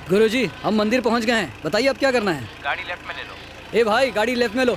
गुरुजी, हम मंदिर पहुंच गए हैं। बताइए अब क्या करना है। गाड़ी लेफ्ट में ले लो। ए भाई, गाड़ी लेफ्ट में लो।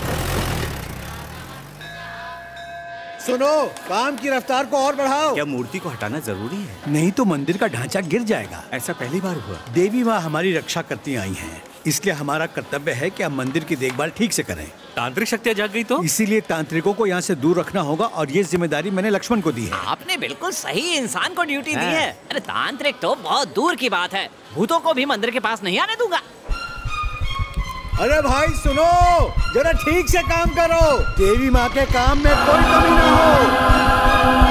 सुनो, काम की रफ्तार को और बढ़ाओ। क्या मूर्ति को हटाना जरूरी है? नहीं तो मंदिर का ढांचा गिर जाएगा। ऐसा पहली बार हुआ। देवी माँ हमारी रक्षा करती आई हैं, इसलिए हमारा कर्तव्य है कि हम मंदिर की देखभाल ठीक से करें। तांत्रिक शक्तियाँ जाग गई तो? इसीलिए तांत्रिकों को यहाँ से दूर रखना होगा और ये जिम्मेदारी मैंने लक्ष्मण को दी है। आपने बिल्कुल सही इंसान को ड्यूटी दी है। अरे तांत्रिक तो बहुत दूर की बात है, भूतों को भी मंदिर के पास नहीं आने दूंगा। अरे भाई सुनो, जरा ठीक से काम करो। देवी माँ के काम में कोई कमी ना हो।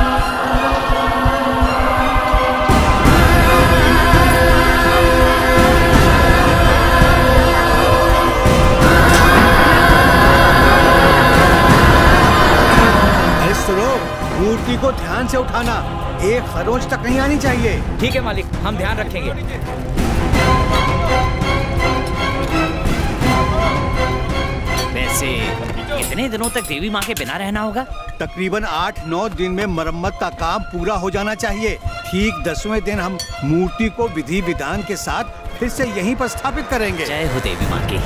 सुनो, मूर्ति को ध्यान से उठाना, एक खरोंच तक नहीं आनी चाहिए। ठीक है मालिक, हम ध्यान रखेंगे। वैसे कितने दिनों तक देवी माँ के बिना रहना होगा? तकरीबन 8-9 दिन में मरम्मत का काम पूरा हो जाना चाहिए। ठीक 10वें दिन हम मूर्ति को विधि विधान के साथ फिर से यहीं पर स्थापित करेंगे। जय हो देवी माँ की।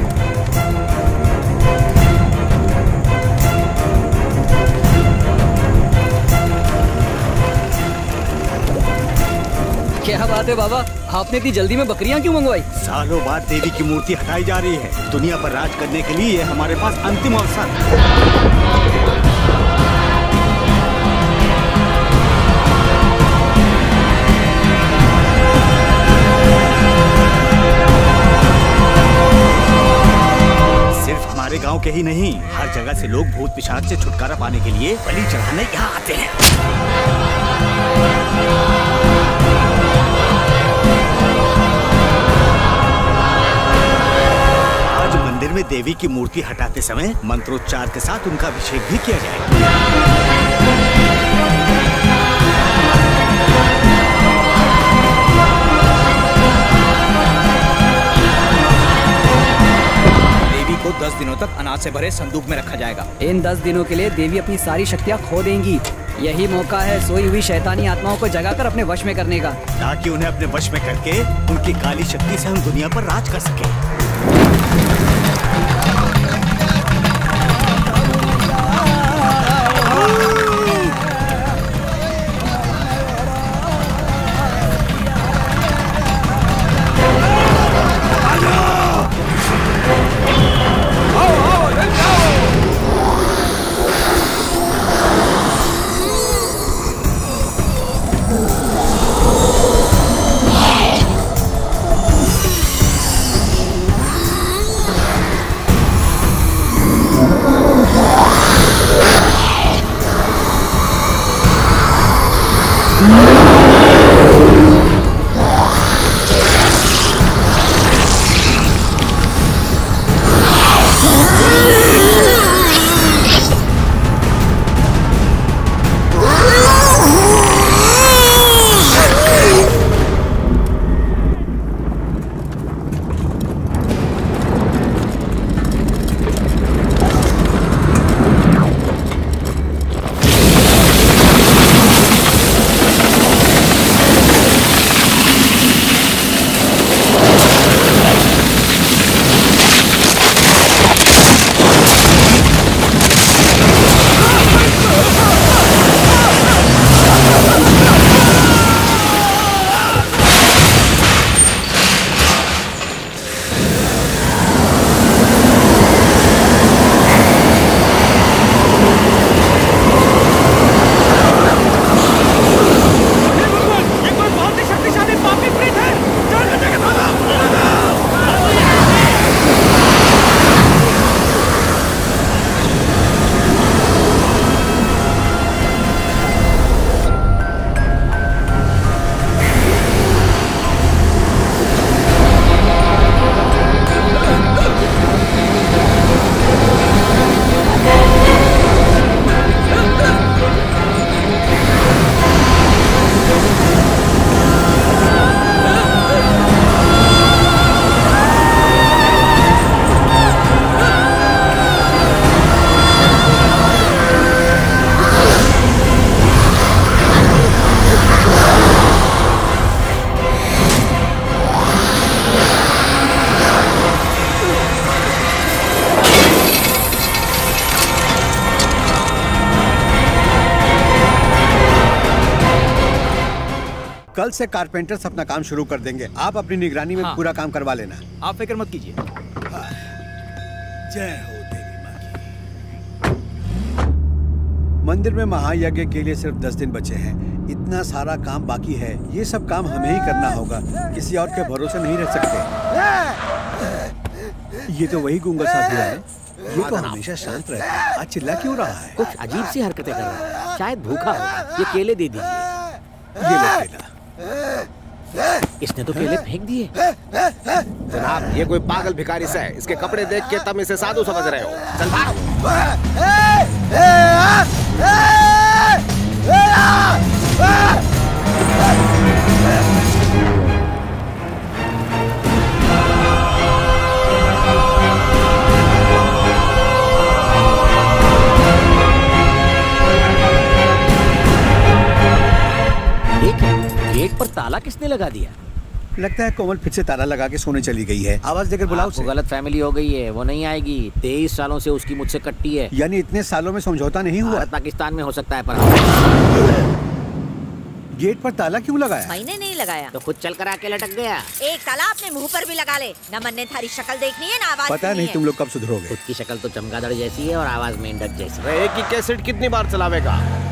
क्या बात है बाबा, आपने इतनी जल्दी में बकरियां क्यों मंगवाई? सालों बाद देवी की मूर्ति हटाई जा रही है। दुनिया पर राज करने के लिए हमारे पास अंतिम अवसर है। सिर्फ हमारे गांव के ही नहीं, हर जगह से लोग भूत पिशाच से छुटकारा पाने के लिए बलि चढ़ाने यहाँ आते हैं। मंदिर में देवी की मूर्ति हटाते समय मंत्रोच्चार के साथ उनका अभिषेक भी किया जाएगा। देवी को 10 दिनों तक अनाज से भरे संदूक में रखा जाएगा। इन 10 दिनों के लिए देवी अपनी सारी शक्तियाँ खो देंगी। यही मौका है सोई हुई शैतानी आत्माओं को जगाकर अपने वश में करने का, ताकि उन्हें अपने वश में करके उनकी काली शक्ति से हम दुनिया पर राज कर सके। कल से कारपेंटर्स अपना काम शुरू कर देंगे। आप अपनी निगरानी में पूरा काम करवा लेना। आप फिक्र मत कीजिए। जय हो देवी माँ की। मंदिर में महायज्ञ के लिए सिर्फ 10 दिन बचे हैं। इतना सारा काम बाकी है, ये सब काम हमें ही करना होगा। किसी और के भरोसे नहीं रह सकते। ये तो वही गूंगा साधु है। ये तो हमेशा शांत रहता है, आज चिल्ला क्यों रहा है? कुछ अजीब सी हरकतें कर रहा है, शायद भूखा होगा। ये केले दे दीजिए। ये लो केला। इसने तो केले फेंक दिए। जनाब, ये कोई पागल भिखारी सा है। इसके कपड़े देख के तुम इसे साधु समझ रहे हो। चल भाग। गेट पर ताला किसने लगा दिया? लगता है कोमल फिर से ताला लगा के सोने चली गई है। आवाज देकर बुलाओ उसे। गलत फैमिली हो गई है, वो नहीं आएगी। 23 सालों से उसकी मुझसे कट्टी है। यानी इतने सालों में समझौता नहीं हुआ? पाकिस्तान में हो सकता है, पर गेट पर ताला क्यों लगाया? मैंने नहीं लगाया। तो खुद चल कर आके लटक गया। एक ताला अपने मुंह पर भी लगा ले। न मन ने थारी शक्ल देखनी है, ना आवाज। पता नहीं तुम लोग कब सुधरोगे। खुद की शक्ल तो चमगादड़ जैसी है और आवाज मेंढक जैसी। एक ही कैसेट कितनी बार चलावेगा?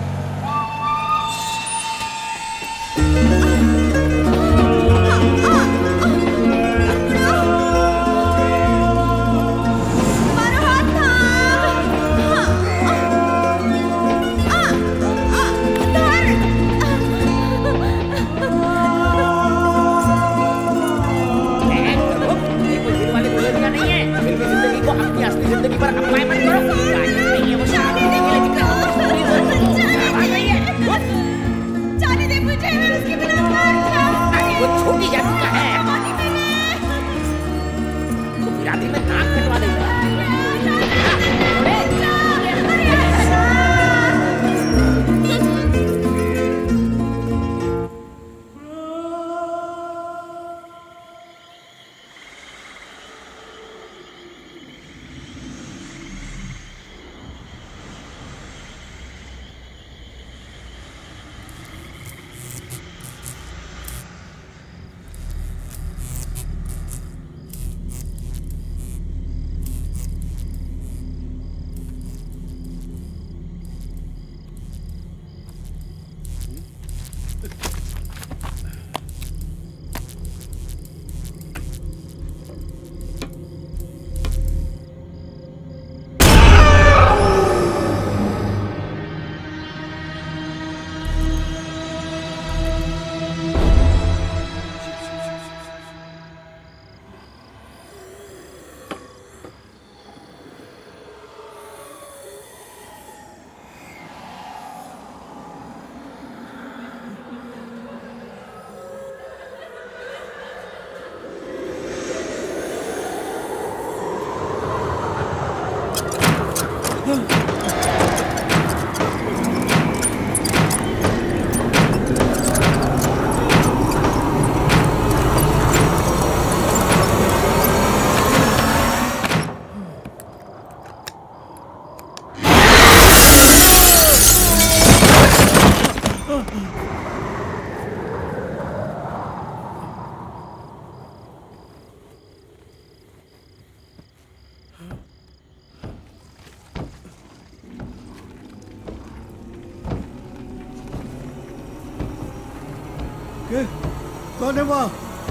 कौन है वहाँ?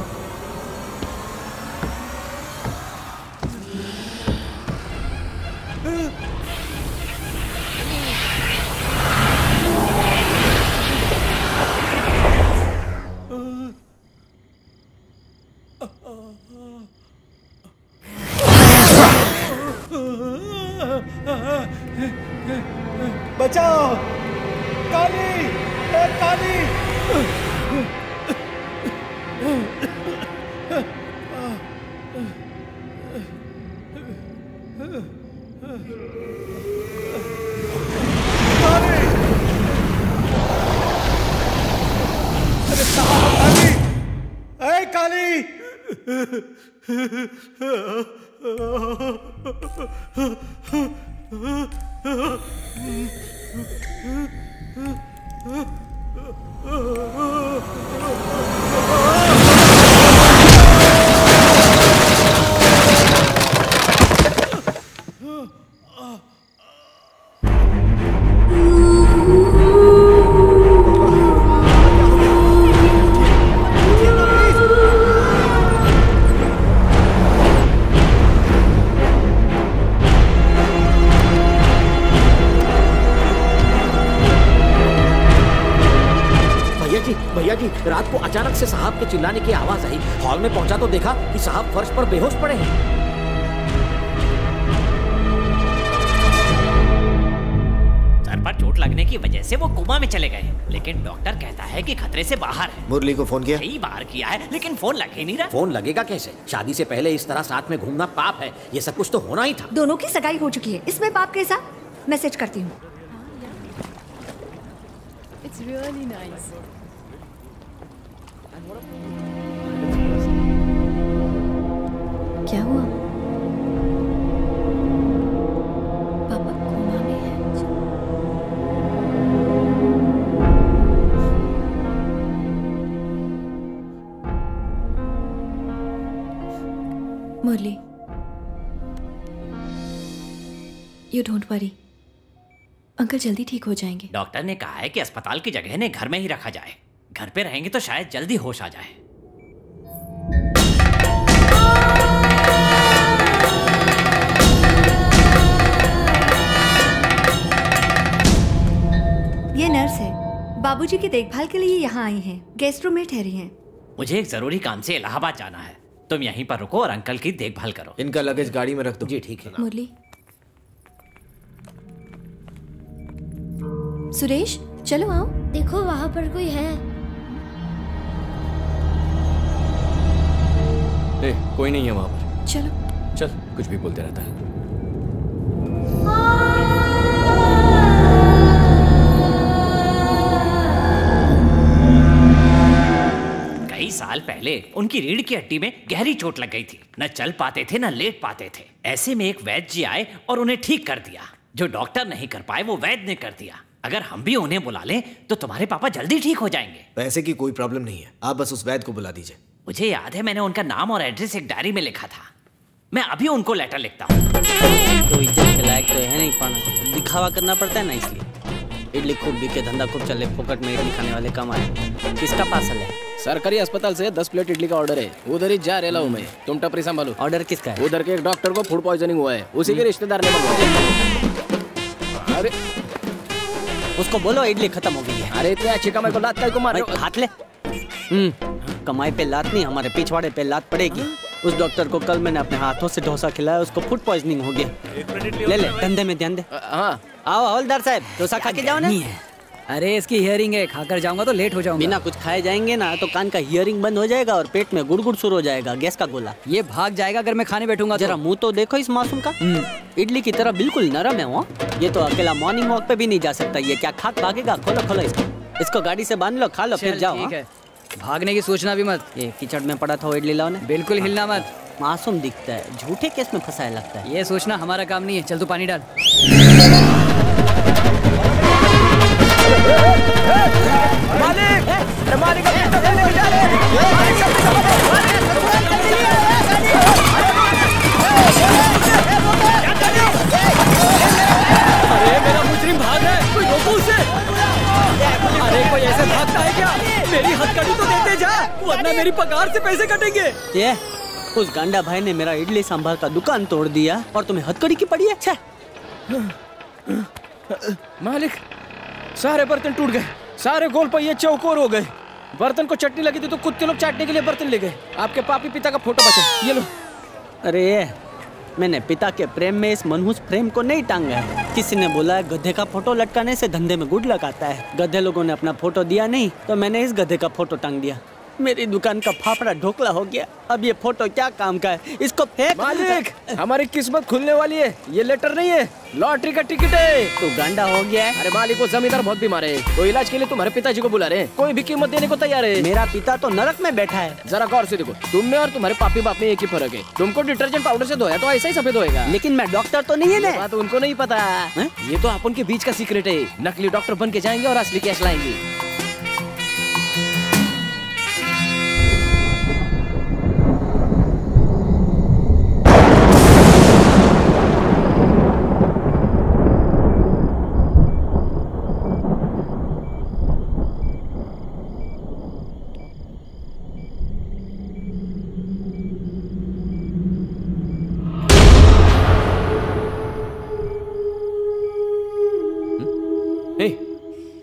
बचाओ! काली! ए काली! भैया जी, रात को अचानक से साहब के चिल्लाने की आवाज आई। हॉल में पहुंचा तो देखा कि साहब फर्श पर बेहोश पड़े हैं। सर पर चोट लगने की वजह से वो कोमा में चले गए, लेकिन डॉक्टर कहता है कि खतरे से बाहर है। मुरली को फोन किया? कई बार किया है, लेकिन फोन लग ही नहीं रहा। फोन लगेगा कैसे? शादी से पहले इस तरह साथ में घूमना पाप है। ये सब कुछ तो होना ही था। दोनों की सगाई हो चुकी है, इसमें पाप कैसा? मैसेज करती हूँ। It's really nice. क्या हुआ? पापा कोमा में है। Murali, you don't worry, uncle जल्दी ठीक हो जाएंगे। डॉक्टर ने कहा है कि अस्पताल की जगह ने घर में ही रखा जाए। घर पे रहेंगे तो शायद जल्दी होश आ जाए। ये नर्स है, बाबूजी की देखभाल के लिए यहाँ आई हैं। गेस्ट रूम में ठहरी हैं। मुझे एक जरूरी काम से इलाहाबाद जाना है। तुम यहीं पर रुको और अंकल की देखभाल करो। इनका लगेज गाड़ी में रख दो। जी ठीक है। मुरली, सुरेश चलो आओ। देखो वहाँ पर कोई है। कोई नहीं है वहाँ पर। चलो चल, कुछ भी बोलते रहता है। कई साल पहले उनकी रीढ़ की हड्डी में गहरी चोट लग गई थी। न चल पाते थे, न लेट पाते थे। ऐसे में एक वैद्य जी आए और उन्हें ठीक कर दिया। जो डॉक्टर नहीं कर पाए वो वैद्य ने कर दिया। अगर हम भी उन्हें बुला लें तो तुम्हारे पापा जल्दी ठीक हो जाएंगे। पैसे की कोई प्रॉब्लम नहीं है, आप बस उस वैद्य को बुला दीजिए। मुझे याद है मैंने उनका नाम और एड्रेस एक डायरी में लिखा था। मैं अभी उनको लेटर लिखता हूँ। तो इज्जत के लायक तो है नहीं पाना, दिखावा करना पड़ता है ना, इसलिए। इडली खूब बिके, धंधा खूब चले, फोकट में इडली खाने वाले कम आए। किसका पार्सल है? सरकारी अस्पताल से 10 प्लेट इडली का ऑर्डर है। उधर ही जा रहा हूँ मैं, तुम टपरी संभालो। ऑर्डर किसका है? उधर के एक डॉक्टर को फूड पॉइजनिंग हुआ है, उसी के रिश्तेदार ने मंगवाया। अरे उसको बोलो इडली खत्म हो गई है। अरे इतने अच्छी कमाई को लात को मार। हाथ ले। कमाई पे लात नहीं, हमारे पिछवाड़े पे लात पड़ेगी। उस डॉक्टर को कल मैंने अपने हाथों से डोसा खिलाया, उसको फूड पॉइजनिंग हो गया। ले ले, धंधे में ध्यान दे। हाँ आओ हवलदार साहब, डोसा खा के जाओ ना। अरे इसकी हियरिंग है, खाकर जाऊंगा तो लेट हो जाऊंगा। बिना कुछ खाए जाएंगे ना तो कान का हियरिंग बंद हो जाएगा और पेट में गुड़गुड़ शुरू हो जाएगा, गैस का गोला। ये भाग जाएगा अगर मैं खाने बैठूंगा। जरा मुंह तो देखो इस मासूम का। इडली की तरह बिल्कुल नरम है वो। ये तो अकेला मॉर्निंग वॉक पे भी नहीं जा सकता। ये क्या खाक भागेगा? खोलो खोलो इसको गाड़ी से बांध लो, खा लो फिर जाओ। ठीक है, भागने की सोचना भी मत। ये कीचड़ में पड़ा था वो इडली लाओ ने। बिल्कुल हिलना मत। मासूम दिखता है, झूठे केस में फंसाया लगता है। ये सोचना हमारा काम नहीं है। चल तू पानी डाल। अरे मेरा मुजरिम भाग रहा है, कोई रोको उसे। अरे कोई ऐसे भागता है क्या? मेरी हथकड़ी तो देते जा, वरना मेरी पगार से पैसे कटेंगे। ये उस गांडा भाई ने मेरा इडली सांभर का दुकान तोड़ दिया और तुम्हें हथकड़ी की पड़ी है। मालिक, सारे बर्तन टूट गए, सारे गोल पहिए चौकोर हो गए। बर्तन को चटनी लगी थी तो कुत्ते लोग चाटने के लिए बर्तन ले गए। आपके पापी पिता का फोटो बचा, ये लो। अरे मैंने पिता के प्रेम में इस मनहूस फ्रेम को नहीं टांगा है। किसी ने बोला है गधे का फोटो लटकाने से धंधे में गुड लगाता है। गधे लोगों ने अपना फोटो दिया नहीं तो मैंने इस गधे का फोटो टांग दिया। मेरी दुकान का फाफड़ा ढोकला हो गया। अब ये फोटो क्या काम का है? इसको फेंक। मालिक, हमारी किस्मत खुलने वाली है। ये लेटर नहीं है, लॉटरी का टिकट है। तू गांडा हो गया है। अरे मालिक, वो जमींदार बहुत बीमार है, तो इलाज के लिए तुम्हारे पिताजी को बुला रहे हैं। कोई भी कीमत देने को तैयार है। मेरा पिता तो नरक में बैठा है। जरा गौर से देखो, तुम में और तुम्हारे पापी बाप में एक ही फर्क है। तुमको डिटर्जेंट पाउडर से धोया तो ऐसा ही सफेद होएगा। लेकिन मैं डॉक्टर तो नहीं है ना। बात उनको नहीं पता। ये तो अपन के बीच का सीक्रेट है। नकली डॉक्टर बन के जाएंगे और असली कैश लाएंगे।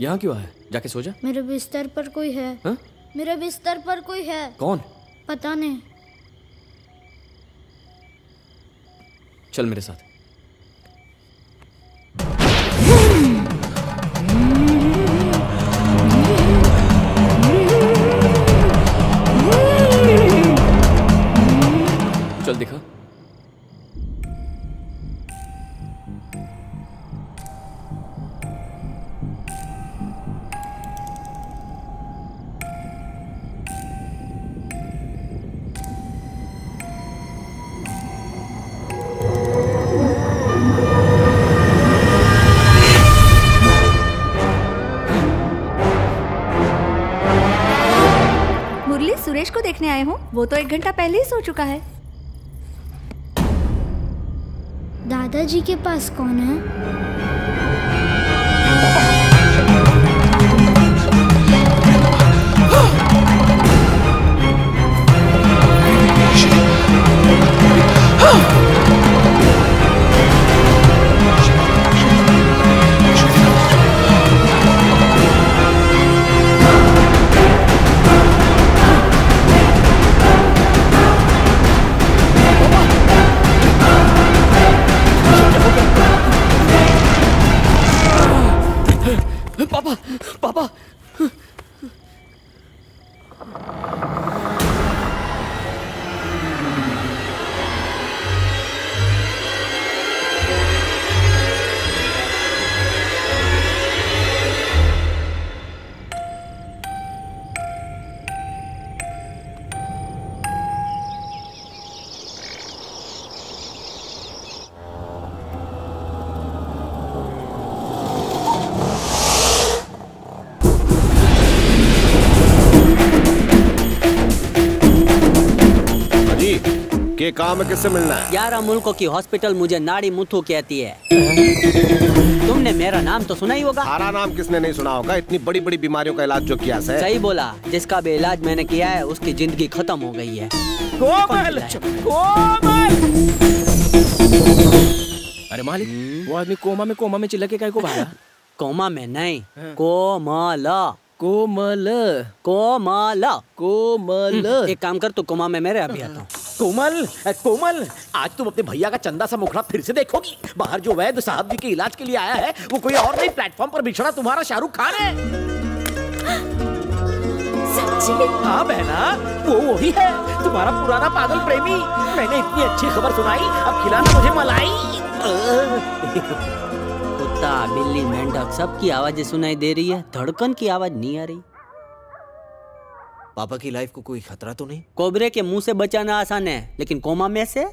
यहाँ क्यों आया? जाके सो जा। मेरे बिस्तर पर कोई है। हा? मेरे बिस्तर पर कोई है। कौन? पता नहीं। चल मेरे साथ। चल दिखा। मुरली, सुरेश को देखने आए हो? वो तो 1 घंटा पहले ही सो चुका है। दादाजी के पास कौन है? पापा, पापा। के काम में किससे मिलना है? 11 मुल्कों की हॉस्पिटल मुझे नाड़ी मुथु कहती है। तुमने मेरा नाम तो सुना ही होगा। सारा नाम किसने नहीं सुना होगा? इतनी बड़ी बड़ी बीमारियों का इलाज जो किया है। सही बोला, जिसका भी इलाज मैंने किया है उसकी जिंदगी खत्म हो गई है। कोमल, कोमल। अरे मालिक, वो आदमी कोमा में चिल्ला के काय को भागा? कोमा में नहीं, कोमल कोमल कोमल कोमल। एक काम कर, तू कोमा में मेरे अभी आता हूँ। कोमल, कोमल, आज तुम अपने भैया का चंदा सा मुखड़ा फिर से देखोगी। बाहर जो वैद्य साहब जी के इलाज के लिए आया है वो कोई और नहीं, प्लेटफॉर्म पर बिछड़ा तुम्हारा शाहरुख खान है। सच्ची? हाँ बहना, वो वही है, तुम्हारा पुराना पागल प्रेमी। मैंने इतनी अच्छी खबर सुनाई, अब खिलाना मुझे मलाई। कुत्ता, बिल्ली, मेंढक सबकी आवाजें सुनाई दे रही है, धड़कन की आवाज नहीं आ रही। पापा की लाइफ को कोई खतरा तो नहीं? कोबरे के मुंह से बचाना आसान है, लेकिन कोमा में से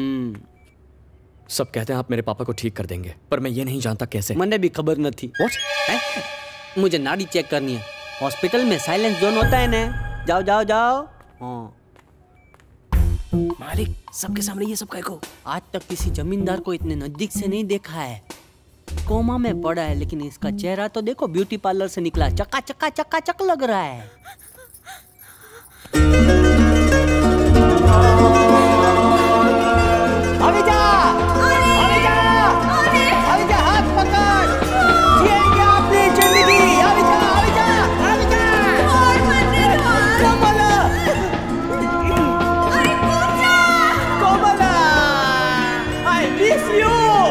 सब कहते हैं आप मेरे पापा को ठीक कर देंगे, पर मैं ये नहीं जानता कैसे। मैंने भी खबर न थी। What? मुझे नाड़ी चेक करनी है। हॉस्पिटल में साइलेंस जोन होता है ना। जाओ जाओ जाओ। हाँ। मालिक, सबके सामने ये सब कह को। आज तक किसी जमींदार को इतने नजदीक से नहीं देखा है। कोमा में पड़ा है, लेकिन इसका चेहरा तो देखो, ब्यूटी पार्लर से निकला, चक्का चक्का चक्का चक लग रहा है। अविजा, अविजा, अविजा, हाथ पकड़, जिएंगे अपनी जिंदगी। अविजा, अविजा, अविजा, कोमला, कोमला, I miss you।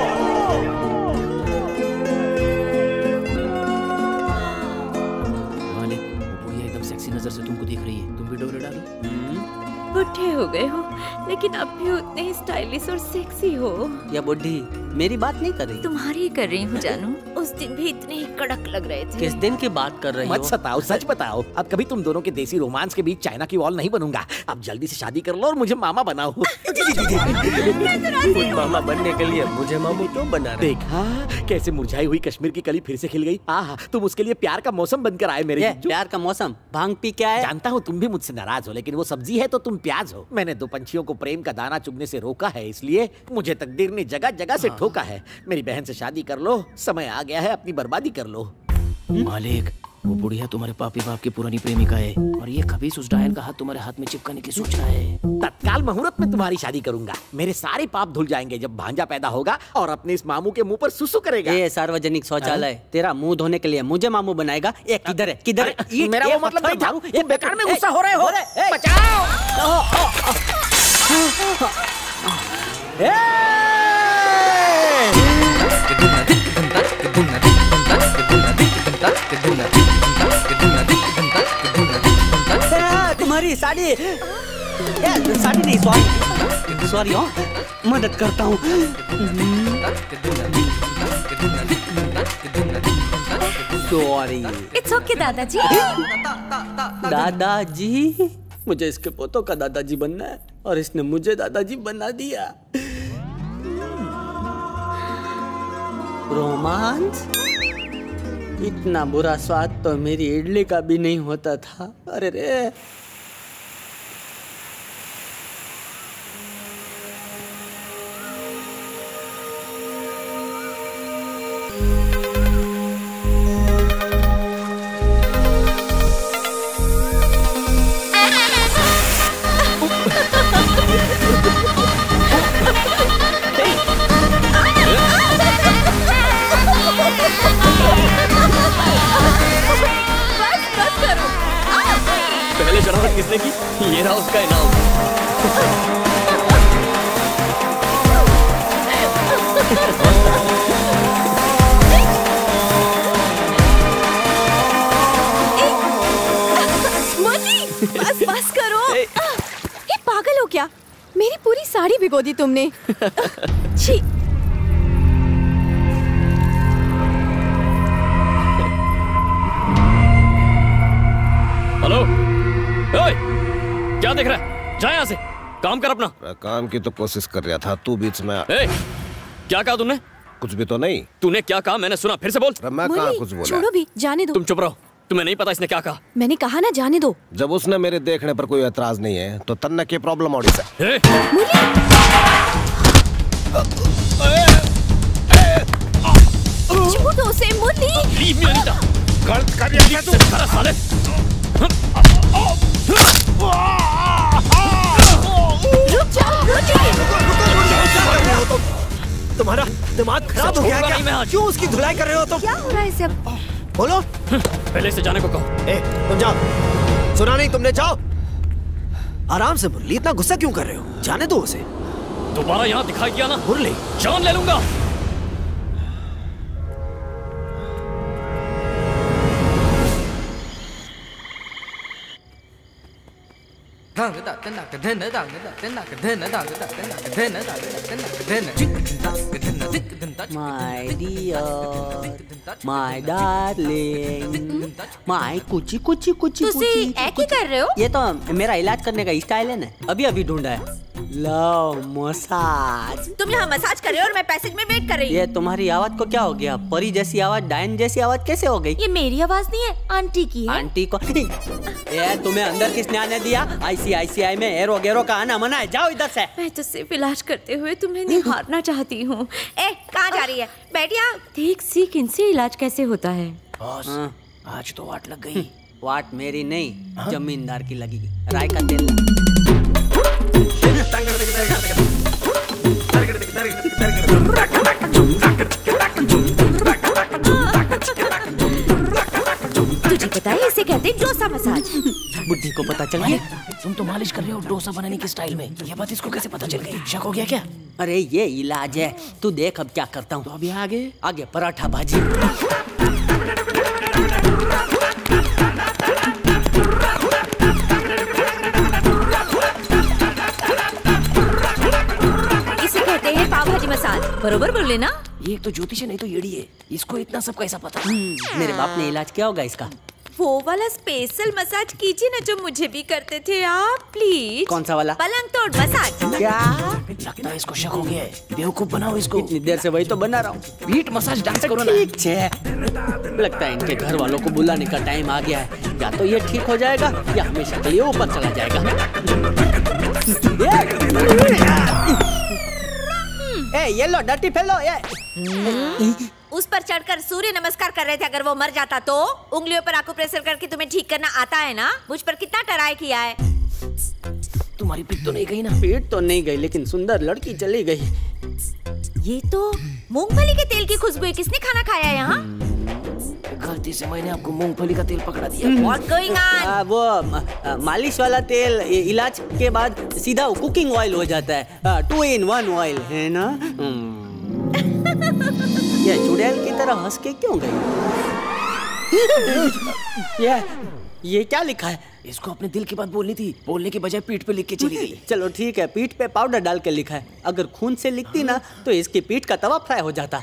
नजर से तुमको देख रही है, तुम भी डोले डालो। बुढ़े हो गए हो, लेकिन अब भी उतने ही स्टाइलिश और सेक्सी हो। या बुढ़ी मेरी बात नहीं कर रही? तुम्हारी कर रही हूँ जानू। उस दिन भी इतने ही कड़क लग रहे थे। किस दिन की बात कर रही हो? मत सताओ, सच बताओ। अब कभी तुम दोनों के देसी रोमांस के बीच चाइना की वॉल नहीं बनूंगा। अब जल्दी से शादी कर लो और मुझे मामा बनाओ। मामा बनने के लिए मुझे मामू क्यों बना रहे? देखा कैसे मुरझाई हुई कश्मीर की कली फिर से खिल गई। आहा, तुम उसके लिए प्यार का मौसम बनकर आए मेरे जीजू। प्यार का मौसम? भांग पी क्या है? जानता हूँ तुम भी मुझसे नाराज हो, लेकिन वो सब्जी है तो तुम प्याज हो। मैंने 2 पंछियों को प्रेम का दाना चुगने से रोका है, इसलिए मुझे तकदीर ने जगह जगह से ठोका है। मेरी बहन से शादी कर लो, समय आ गया है, अपनी बर्बादी कर लो। मालिक, वो बुढ़िया तुम्हारे पापी बाप की पुरानी प्रेमिका है और ये खबीस उस डायन का हाथ तुम्हारे हाथ में चिपकाने की सोच रहा है। तत्काल मुहूर्त में तुम्हारी शादी करूंगा। मेरे सारे पाप धुल जाएंगे जब भांजा पैदा होगा और अपने इस मामू के मुंह पर सुसु करेगा। ये सार्वजनिक शौचालय तेरा मुंह धोने के लिए मुझे मामू बनाएगा। ये किधर है किधर है? मेरा वो मतलब था ये बेकार में गुस्सा हो रहे हो। बचाओ। तुम्हारी साड़ी साड़ी नहीं सॉरी सॉरी हो मदद करता हूँ। सॉरी इट्स ओके दादाजी। दादाजी मुझे इसके पोतों का दादाजी बनना है और इसने मुझे दादाजी बना दिया। रोमांस इतना बुरा स्वाद तो मेरी इडली का भी नहीं होता था। अरे रे पहले शरारत किसने की? ये रहा उसका इनाम। बस करो। ये पागल हो क्या? मेरी पूरी साड़ी भिगो दी तुमने। छी। हेलो, क्या देख रहा है? जा यहाँ से, काम कर अपना। काम की तो कोशिश कर रहा था, तू बीच में। क्या कहा तुमने? कुछ भी तो नहीं। तूने क्या कहा? मैंने सुना, फिर से बोल। मैं कहाँ कुछ बोला? छोड़ो भी, जाने दो। तुम चुप रहो, तुम्हें नहीं पता इसने क्या कहा। मैंने कहा ना जाने दो। जब उसने मेरे देखने पर कोई ऐतराज नहीं है तो तन्ना की प्रॉब्लम और से। छूटो से मुरली। Leave me Anita. गलत कर रही है तू। सारा साले। रुक जाओ तुम्हारा दिमाग खराब हो गया क्या? क्यों उसकी धुलाई कर रहे हो तुम? क्या हो रहा है सब? बोलो। पहले से जाने को कहो। तुम जाओ। सुना नहीं तुमने? जाओ आराम से। मुरली इतना गुस्सा क्यों कर रहे हो? जाने दो उसे। दोबारा यहाँ दिखाई दिया ना मुरली, जान ले लूंगा। My dear, my darling, my कुची कुची कुची तुसी एक ही कर रहे हो? ये तो मेरा इलाज करने का स्टाइल है ना। अभी अभी ढूंढा है। Love massage. तुम यहाँ मसाज कर रहे हो और मैं पैसेज में वेट कर रही हूँ। ये तुम्हारी आवाज को क्या हो गया? परी जैसी आवाज, डायन जैसी आवाज कैसे हो गई? ये मेरी आवाज नहीं है, आंटी की है। आंटी को ये तुम्हें अंदर किसने आने दिया? ICICI में एरो गेरो का आना मना है। जाओ इधर से। मैं तो सिर्फ इलाज करते हुए तुम्हें निहारना चाहती हूँ। कहाँ जा रही है? बैठिया। देख सीख इनसे इलाज कैसे होता है। आज तो वाट लग गई। वाट मेरी नहीं, जमींदार की लगेगी। राय का तेल। तुझे पता है इसे कहते हैं डोसा मसाज। बुद्धि को पता चल गया। तुम तो मालिश कर रहे हो डोसा बनाने की स्टाइल में। ये बात इसको कैसे पता चल गई? शक हो गया क्या? अरे ये इलाज है। तू देख अब क्या करता हूँ। तो अभी आगे आगे पराठा भाजी। इसे कहते हैं पाव भाजी मसाज। बरोबर बोले ना? ये एक तो ज्योतिष है, नहीं तो येड़ी है। इसको इतना सब कैसा पता? मेरे बाप ने इलाज किया होगा इसका। वो वाला स्पेशल मसाज कीजिए ना जो मुझे भी करते थे आप, प्लीज। कौन सा वाला? पलंग तोड़ मसाज। क्या? लगता है इसको शक हो गया है। बेवकूफ बनाओ इसको। इतनी देर से वही तो बना रहा हूँ। बीट मसाज डांस करो ना। ठीक है। लगता है इनके घर वालों को बुलाने का टाइम आ गया है। या तो ये ठीक हो जाएगा या हमेशा के लिए ऊपर चला जाएगा। ये लो डर्टी फेलो ये। उस पर चढ़कर सूर्य नमस्कार कर रहे थे। अगर वो मर जाता तो उंगलियों पर आकुप्रेशर करके तुम्हें ठीक करना आता है ना? मुझ पर कितना ट्राई किया है। तुम्हारी पीठ तो नहीं गई ना? पीठ तो नहीं गई, लेकिन सुंदर लड़की चली गई। ये तो मूंगफली के तेल की खुशबू है। किसने खाना खाया है यहाँ? गलती से मैंने आपको मूंगफली का तेल पकड़ा दिया। What's going on? वो मालिश वाला तेल इलाज के बाद सीधा कुकिंग ऑयल हो जाता है। 2 in 1 ऑयल है ना? ये चुड़ैल की तरह हंस के क्यों गई? ये क्या लिखा है? इसको अपने दिल की बात बोलनी थी, बोलने की बजाय पीठ पे लिख के चली गई। चलो ठीक है, पीठ पे पाउडर डाल के लिखा है। अगर खून से लिखती ना तो इसकी पीठ का तवा फ्राई हो जाता।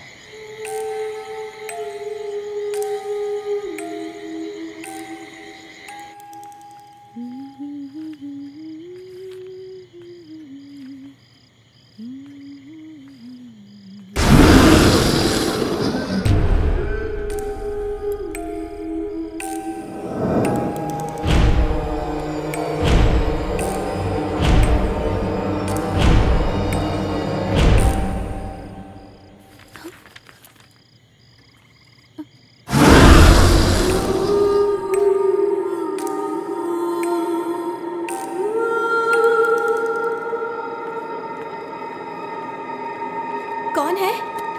कौन है?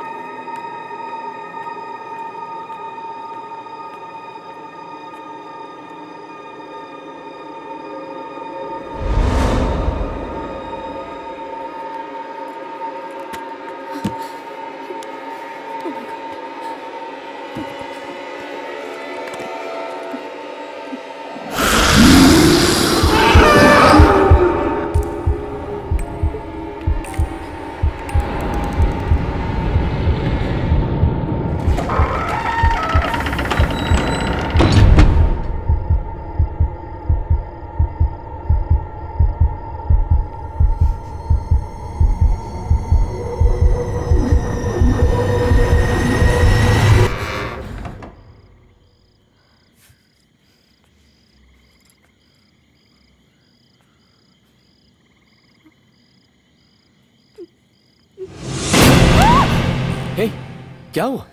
क्या हुआ?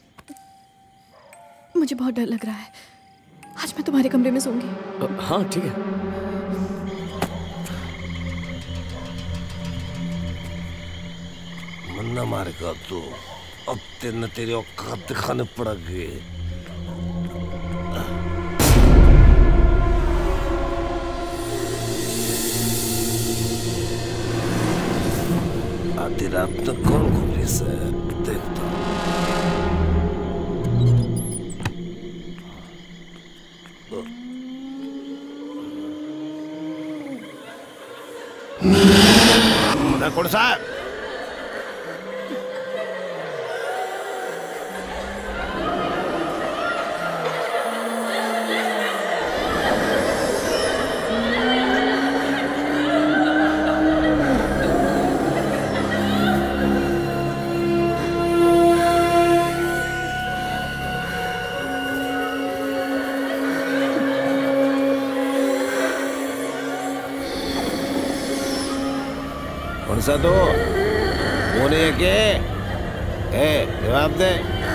मुझे बहुत डर लग रहा है। आज मैं तुम्हारे कमरे में सोऊंगी। हाँ ठीक है। मन्ना मारेगा तू, अब तेरी औकात दिखाने पड़ेगी। आधी रात तक कौन खुली से देखता कौन सा? कौन सा तो वो नहीं है के? जवाब दे।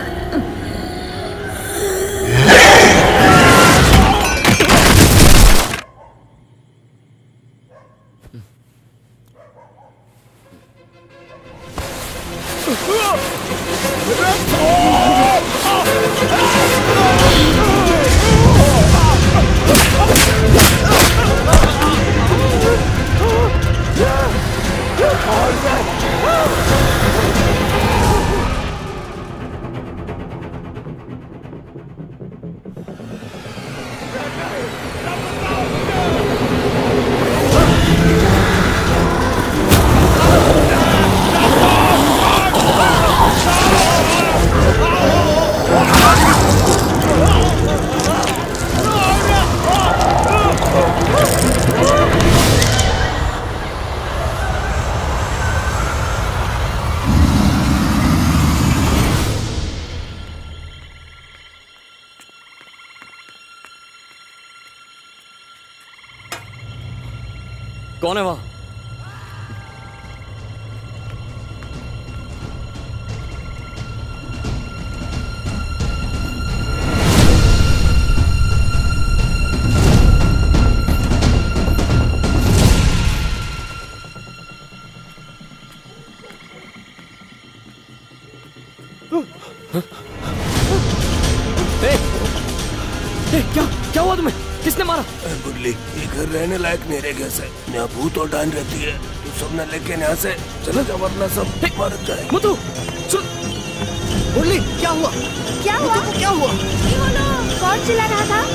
कौन है वहां? मुरली, ये घर रहने लायक नहीं रह गया से। यहाँ भूत और डान रहती है। तू सब न लेके यहाँ से चला जा वरना सब मर जाए। मुतु सुन, मुरली क्या हुआ? क्या हुआ? क्या हुआ? कौन चिल्ला रहा था?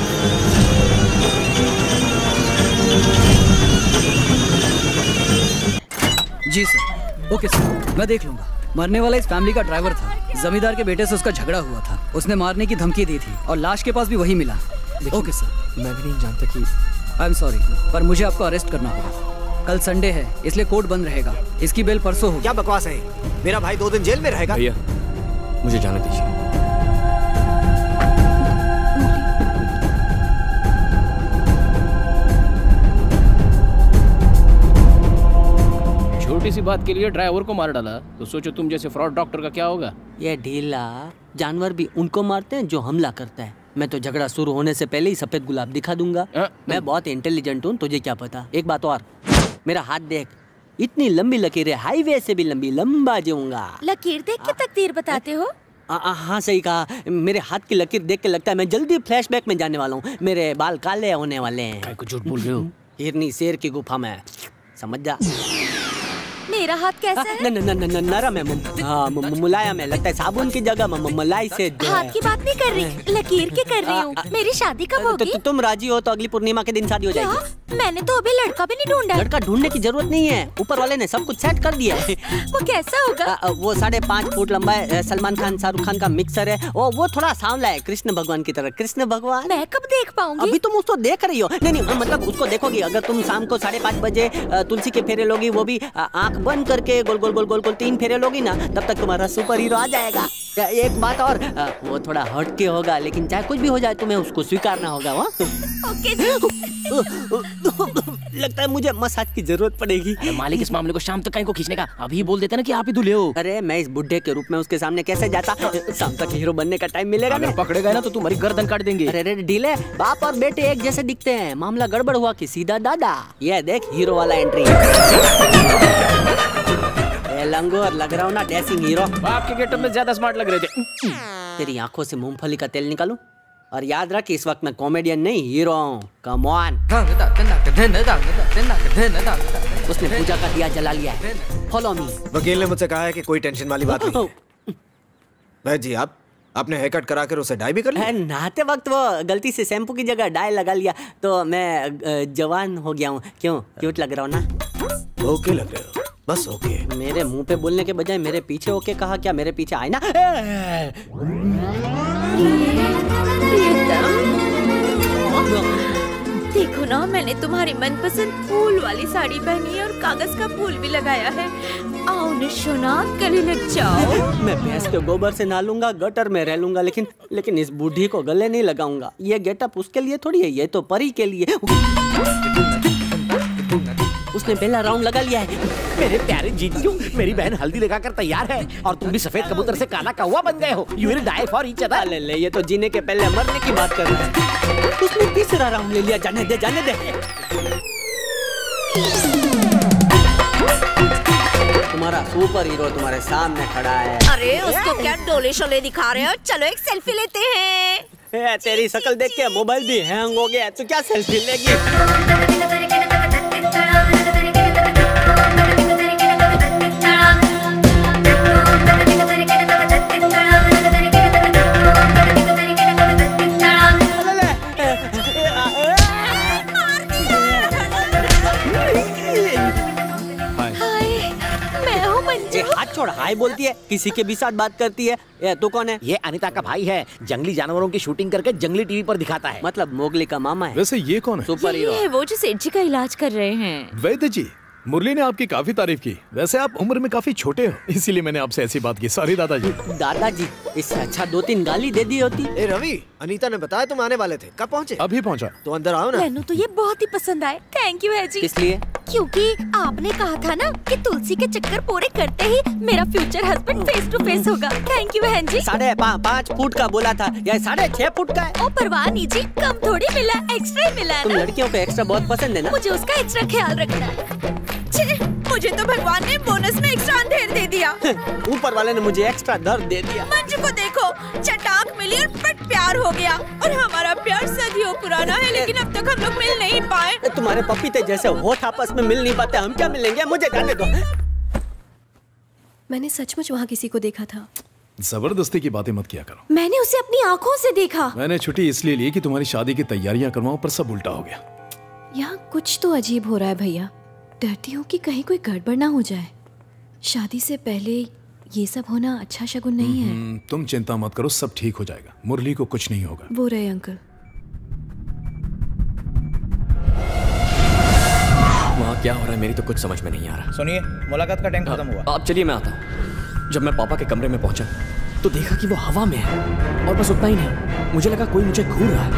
जी सर, ओके सर, मैं देख लूंगा। मरने वाला इस फैमिली का ड्राइवर था। जमींदार के बेटे से उसका झगड़ा हुआ था, उसने मारने की धमकी दी थी और लाश के पास भी वही मिला। Okay sir. मैं भी नहीं जानता कि आई एम सॉरी, पर मुझे आपको अरेस्ट करना होगा। कल संडे है इसलिए कोर्ट बंद रहेगा। इसकी बेल परसों होगी। क्या बकवास है? मेरा भाई 2 दिन जेल में रहेगा। भैया मुझे जाने दीजिए। छोटी सी बात के लिए ड्राइवर को मार डाला, तो सोचो तुम जैसे फ्रॉड डॉक्टर का क्या होगा। ये ढीला जानवर भी उनको मारते हैं जो हमला करता है। मैं तो झगड़ा शुरू होने से पहले ही सफेद गुलाब दिखा दूंगा। मैं बहुत इंटेलिजेंट हूँ, तुझे क्या पता। एक बात और, मेरा हाथ देख, इतनी लंबी लकीरें, हाईवे से भी लंबी, लंबा जाऊंगा। लकीर देख के तकदीर बताते हो? हाँ सही कहा। मेरे हाथ की लकीर देख के लगता है मैं जल्दी फ्लैशबैक में जाने वाला हूँ। मेरे बाल काले होने वाले हैं। कुछ झूठ बोल रहे हो। हिरनी शेर की गुफा में, समझ जा। मेरा हाथ कैसा है? नरम है, मुलायम है, लगता है साबुन की जगह मलाई से। हाथ की बात नहीं कर रही, लकीर की कर रही हूँ। मेरी शादी कब होगी? तुम राजी हो तो अगली पूर्णिमा के दिन शादी हो जाएगी। मैंने तो अभी लड़का भी नहीं ढूंढा। लड़का ढूंढने की जरूरत नहीं है, ऊपर वाले ने सब कुछ सेट कर दिया है। वो कैसा होगा? वो 5.5 फुट लंबा है, सलमान खान शाहरुख खान का मिक्सर है। वो थोड़ा सांवला है, कृष्ण भगवान की तरह। कृष्ण भगवान मैं कब देख पाऊंगी? अभी तुम उसको देख रही हो। नहीं मतलब उसको देखोगी। अगर तुम शाम को 5:30 बजे तुलसी के फेरे लोगी, वो भी आंख बंद करके गोल गोल गोल गोल गोल 3 फेरे लोगी ना, तब तक तुम्हारा सुपर हीरो आ जाएगा। एक बात और, वो थोड़ा हटके होगा, लेकिन चाहे कुछ भी हो जाए तुम्हें उसको स्वीकारना होगा। ओके। लगता है मुझे मसाज की जरूरत पड़ेगी। मालिक इस मामले को शाम तक कहीं को खींचने का, अभी बोल देते ना कि आप ही दूल्हे हो। अरे मैं इस बुढ़े के रूप में उसके सामने कैसे जाता? शाम तक हीरो बनने का टाइम मिलेगा। अगर पकड़े गए ना तो तुम्हारी गर्दन काट देंगे। अरे ढीले, बाप और बेटे एक जैसे दिखते हैं। मामला गड़बड़ हुआ कि सीधा दादा। ये देख हीरो वाला एंट्री। लंगोर लग रहा हूँ ना, डैशिंग हीरो। बाप के गेटअप में ज्यादा स्मार्ट लग रहे थे। तेरी आंखों से मूंगफली का तेल निकालूं? और याद रख, इस वक्त मैं कॉमेडियन नहीं, हीरो हूँ। Come on. उसने पूजा का दिया जला लिया है। Follow me. वकील ने मुझसे कहा है कि कोई टेंशन वाली बात नहीं। भाई जी, आपने हेयर कट करा कर उसे डाई भी कर लिया? नहाते वक्त वो गलती से शैम्पू की जगह डाई लगा लिया, तो मैं जवान हो गया हूँ। क्यों, क्यूट लग रहा हूँ ना? ओके लग रहे हो, बस ओके। मेरे मुंह पे बोलने के बजाय मेरे पीछे ओके कहा। क्या मेरे पीछे आए ना? देखो ना, मैंने तुम्हारी मनपसंद फूल वाली साड़ी पहनी है और कागज का फूल भी लगाया है। आओ निशोना, गले लग जाओ। मैं भैंस के गोबर से नहालूंगा, गटर में रह लूंगा, लेकिन इस बूढ़ी को गले नहीं लगाऊंगा। ये गेटअप उसके लिए थोड़ी है, ये तो परी के लिए। उसने पहला राउंड लगा लिया है। मेरे प्यारे जीजू, मेरी बहन हल्दी लगाकर तैयार है और तुम भी सफेद कबूतर से काला कौवा बन गए हो। You will die for each other। ले, ये तो जीने के पहले मरने की बात कर रहा है। उसने तीसरा राउंड ले लिया। जाने दे, जाने दे। तुम्हारा सुपर हीरो तुम्हारे सामने खड़ा है। अरे उसको क्या डोले शोले दिखा रहे हो? चलो एक सेल्फी लेते हैं। तेरी शक्ल देख के मोबाइल भी हैंग हो गया, तो क्या सेल्फी लेगी? हाथ छोड़, हाय बोलती है, किसी के भी साथ बात करती है। ये तू कौन है? ये अनीता का भाई है, जंगली जानवरों की शूटिंग करके जंगली टीवी पर दिखाता है। मतलब मोगली का मामा है। वैसे ये कौन है? सुपर हीरो है वो जो सेठ जी का इलाज कर रहे हैं। वैद्य जी, मुरली ने आपकी काफी तारीफ की। वैसे आप उम्र में काफी छोटे हो, इसीलिए मैंने आपसे ऐसी बात की। सॉरी दादाजी। दादाजी, इससे अच्छा 2-3 गाली दे दी होती। ए रवि, अनीता ने बताया तुम आने वाले थे, कब पहुँचे? अभी पहुँचा। तो अंदर आओ ना। मैंने तो ये बहुत ही पसंद आए। थैंक यू है जी। किस लिए? क्योंकि आपने कहा था ना कि तुलसी के चक्कर पूरे करते ही मेरा future husband face to face होगा। थैंक यू बहन जी। 5.5 फुट का बोला था, या 6.5 फुट का है। ओ परवाह नहीं जी, कम थोड़ी मिला, एक्स्ट्रा ही मिला। तुम लड़कियों को एक्स्ट्रा बहुत पसंद है ना? मुझे उसका एक्स्ट्रा ख्याल रखना है। मुझे तो भगवान ने बोनस में एक्स्ट्रा अंधेर दे दिया। ऊपर वाले ने मुझे एक्स्ट्रा दर्द दे दिया। मंजू को देखो, चटाक मिली और पट प्यार हो गया। और हमारा प्यार सदियों पुराना है, लेकिन अब तक हम लोग मिल नहीं पाए। तुम्हारे पपीते जैसे होठ आपस में मिल नहीं पाते, हम क्या मिलेंगे? मुझे जाने दो। मैंने सचमुच वहाँ किसी को देखा था। जबरदस्ती की बातें मत किया करो। मैंने उसे अपनी आंखों से देखा। मैंने छुट्टी इसलिए ली कि तुम्हारी शादी की तैयारियां करवाऊं, पर सब उल्टा हो गया। यहाँ कुछ तो अजीब हो रहा है भैया। डरती हूँ कि कहीं कोई गड़बड़ ना हो जाए। शादी से पहले ये सब होना अच्छा शगुन नहीं है। तुम चिंता मत करो, सब ठीक हो जाएगा। मुरली को कुछ नहीं होगा। वो रहे अंकल। वहाँ क्या हो रहा है मेरी तो कुछ समझ में नहीं आ रहा। सुनिए, मुलाकात का टाइम खत्म हुआ। आप चलिए, मैं आता हूँ। जब मैं पापा के कमरे में पहुंचा तो देखा कि वो हवा में है, और बस उतना ही नहीं, मुझे लगा कोई मुझे घूर रहा है।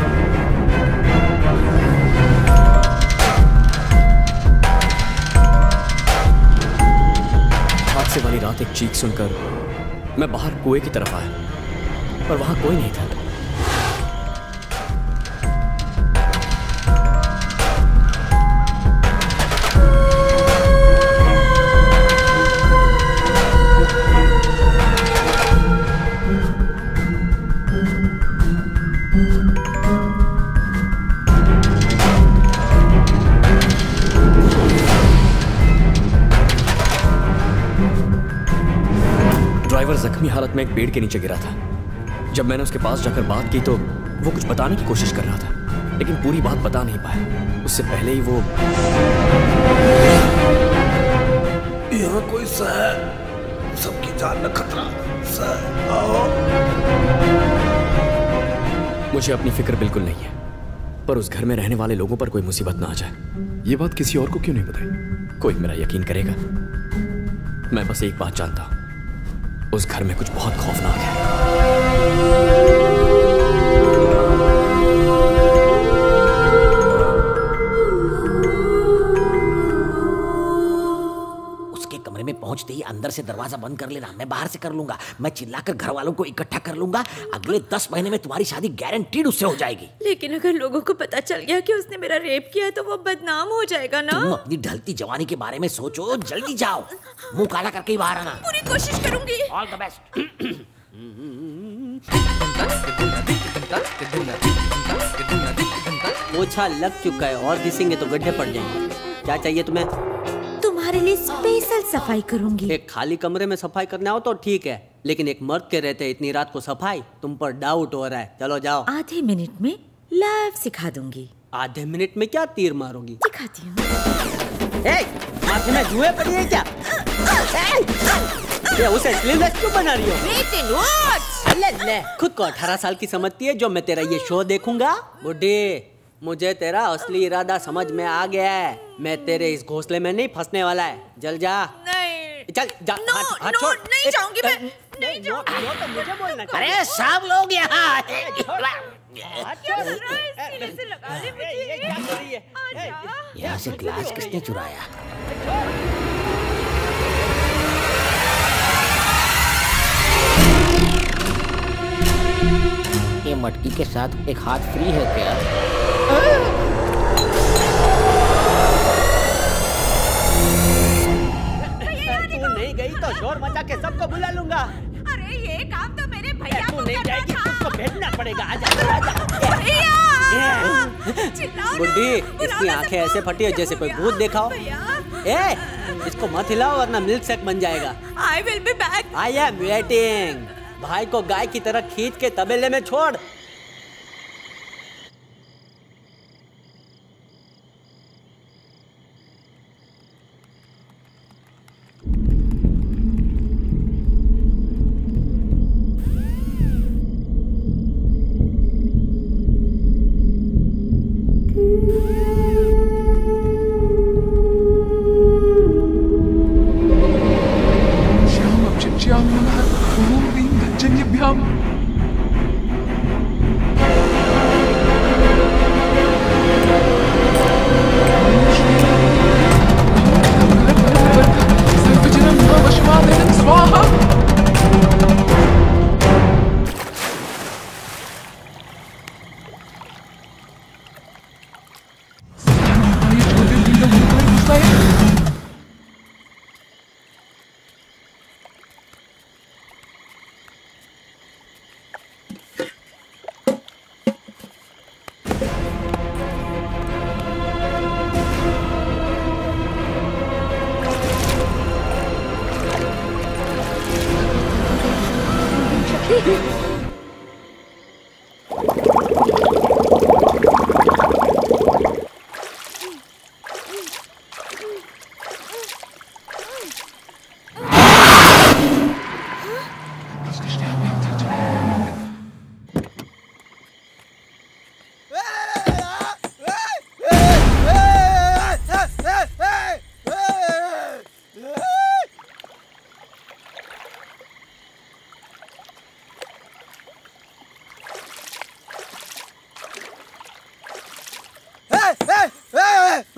हादसे वाली रात एक चीख सुनकर मैं बाहर कुएं की तरफ आया, पर वहां कोई नहीं था। ड्राइवर जख्मी हालत में एक पेड़ के नीचे गिरा था। जब मैंने उसके पास जाकर बात की तो वो कुछ बताने की कोशिश कर रहा था, लेकिन पूरी बात बता नहीं पाया। उससे पहले ही वो यहाँ कोई सर, सबकी जान में खतरा। सर आओ। मुझे अपनी फिक्र बिल्कुल नहीं है, पर उस घर में रहने वाले लोगों पर कोई मुसीबत ना आ जाए। ये बात किसी और को क्यों नहीं बताई? कोई मेरा यकीन करेगा? मैं बस एक बात जानता हूं, उस घर में कुछ बहुत खौफनाक है। उसके कमरे में पहुंचते ही अंदर से दरवाजा बंद कर लेना, मैं बाहर से कर लूंगा। मैं चिल्लाकर घर वालों को इकट्ठा कर लूंगा। अगले 10 महीने में तुम्हारी शादी गारंटीड उससे हो जाएगी। लेकिन अगर लोगों को पता चल गया कि उसने मेरा रेप किया तो वो बदनाम हो जाएगा ना। तुम अपनी ढलती जवानी के बारे में सोचो, जल्दी जाओ, मुंह काला करके ही बाहर आना। पूरी कोशिश करूंगी। All the best. पोछा लग चुका है और घिसेंगे तो गड्ढे पड़ जाएंगे। क्या चाहिए तुम्हें? तुम्हारे लिए स्पेशल सफाई करूंगी। एक खाली कमरे में सफाई करने आओ तो ठीक है, लेकिन एक मर्द के रहते इतनी रात को सफाई, तुम पर डाउट हो रहा है। चलो जाओ। आधे मिनट में लाइव सिखा दूंगी। आधे मिनट में क्या तीर मारोगी? सिखाती हूँ। माथे में जुए पड़ी है क्या? ये उसे स्लीवलेस क्यों बना रही हो? ले, खुद को 18 साल की समझती है जो मैं तेरा ये शो देखूंगा? बुड्ढी, मुझे तेरा असली इरादा समझ में आ गया है। मैं तेरे इस घोंसले में नहीं फंसने वाला है। जल जा। नहीं। चल जा। हाथ छोड़। नहीं जाऊंगी मैं। नहीं जाऊंगी। तो मुझे बोलना। अरे सब लोग यहाँ। यहाँ से ग्लास किसने चुराया? ये मटकी के साथ एक हाथ फ्री है क्या? तू नहीं गई तो शोर मचा के सबको बुला लूंगा। अरे ये काम तो मेरे भैया तू नहीं जाएगी, तुझको भेजना पड़ेगा। आजा। बुड्ढी, इसकी आंखें ऐसे फटी है जैसे कोई भूत देखा हो। इसको मत हिलाओ वरना मिल्क शेक बन जाएगा। I will be back. I am waiting. भाई को गाय की तरह खींच के तबेले में छोड़।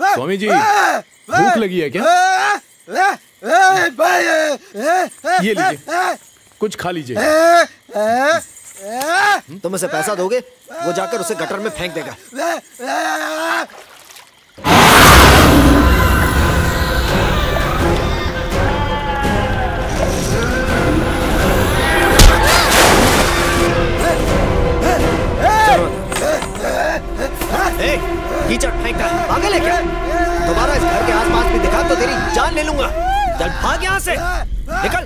स्वामी जी भूख लगी है क्या? ये लीजिए, कुछ खा लीजिए। तुम उसे पैसा दोगे, वो जाकर उसे गटर में फेंक देगा। कीचड़ फेंकता है, पागल है क्या? दोबारा इस घर के आसपास भी दिखा तो तेरी जान ले लूंगा। चल भाग यहाँ से, निकल।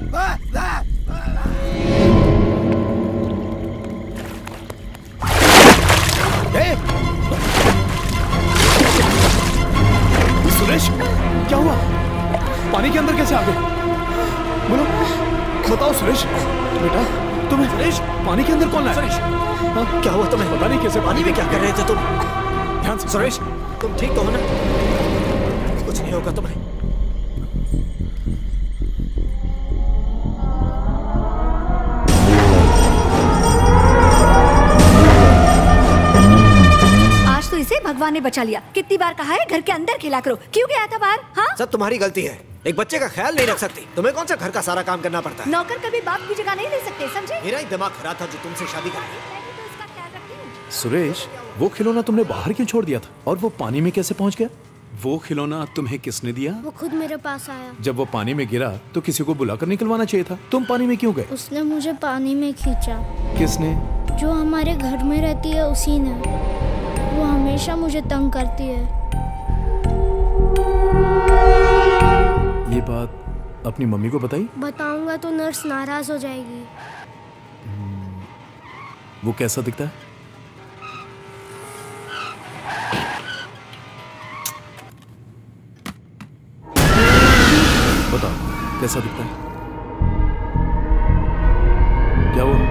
सुरेश, क्या हुआ? पानी के अंदर कैसे आ गए? बोलो, बताओ सुरेश। बेटा, तुम्हें सुरेश पानी के अंदर कौन लाया? सुरेश, क्या हुआ तुम्हें? पता नहीं कैसे। पानी में क्या कर रहे थे तुम? ध्यान से। सुरेश, तुम ठीक तो हो ना? कुछ नहीं होगा तुम्हें। आज तो इसे भगवान ने बचा लिया। कितनी बार कहा है घर के अंदर खेला करो, क्यों गया था बाहर? हाँ, सब तुम्हारी गलती है। एक बच्चे का ख्याल नहीं रख सकती। तुम्हें कौन सा घर का सारा काम करना पड़ता है? नौकर कभी बाप की जगह नहीं ले सकते, समझे? मेरा ही दिमाग खराब था जो तुमसे शादी कर ली। सुरेश, वो खिलौना तुमने बाहर क्यों छोड़ दिया था? और वो पानी में कैसे पहुंच गया? वो खिलौना तुम्हें किसने दिया? वो खुद मेरे पास आया। जब वो पानी में गिरा तो किसी को बुलाकर निकलवाना चाहिए था। तुम पानी में क्यों गए? उसने मुझे पानी में खींचा। किसने? जो हमारे घर में रहती है उसी ने। वो हमेशा मुझे तंग करती है। ये बात अपनी मम्मी को बताई? बताऊंगा तो नर्स नाराज हो जाएगी। वो कैसा दिखता है? बताओ कैसा दिखता है? क्या हुआ?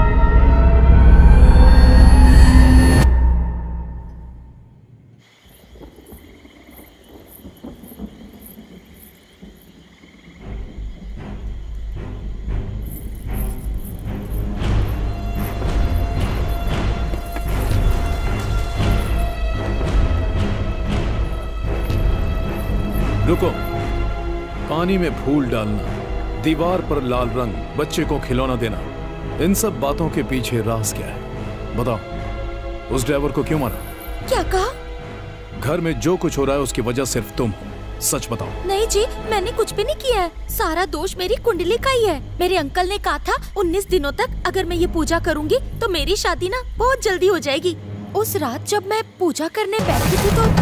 रुको। पानी में फूल डालना, दीवार पर लाल रंग, बच्चे को खिलौना देना, इन सब बातों के पीछे राज क्या है? बताओ। उस ड्राइवर को क्यों मारा? क्या कहा? घर में जो कुछ हो रहा है उसकी वजह सिर्फ तुम हो। सच बताओ। नहीं जी, मैंने कुछ भी नहीं किया है। सारा दोष मेरी कुंडली का ही है। मेरे अंकल ने कहा था 19 दिनों तक अगर मैं ये पूजा करूंगी तो मेरी शादी ना बहुत जल्दी हो जाएगी। उस रात जब मैं पूजा करने बैठी थी तो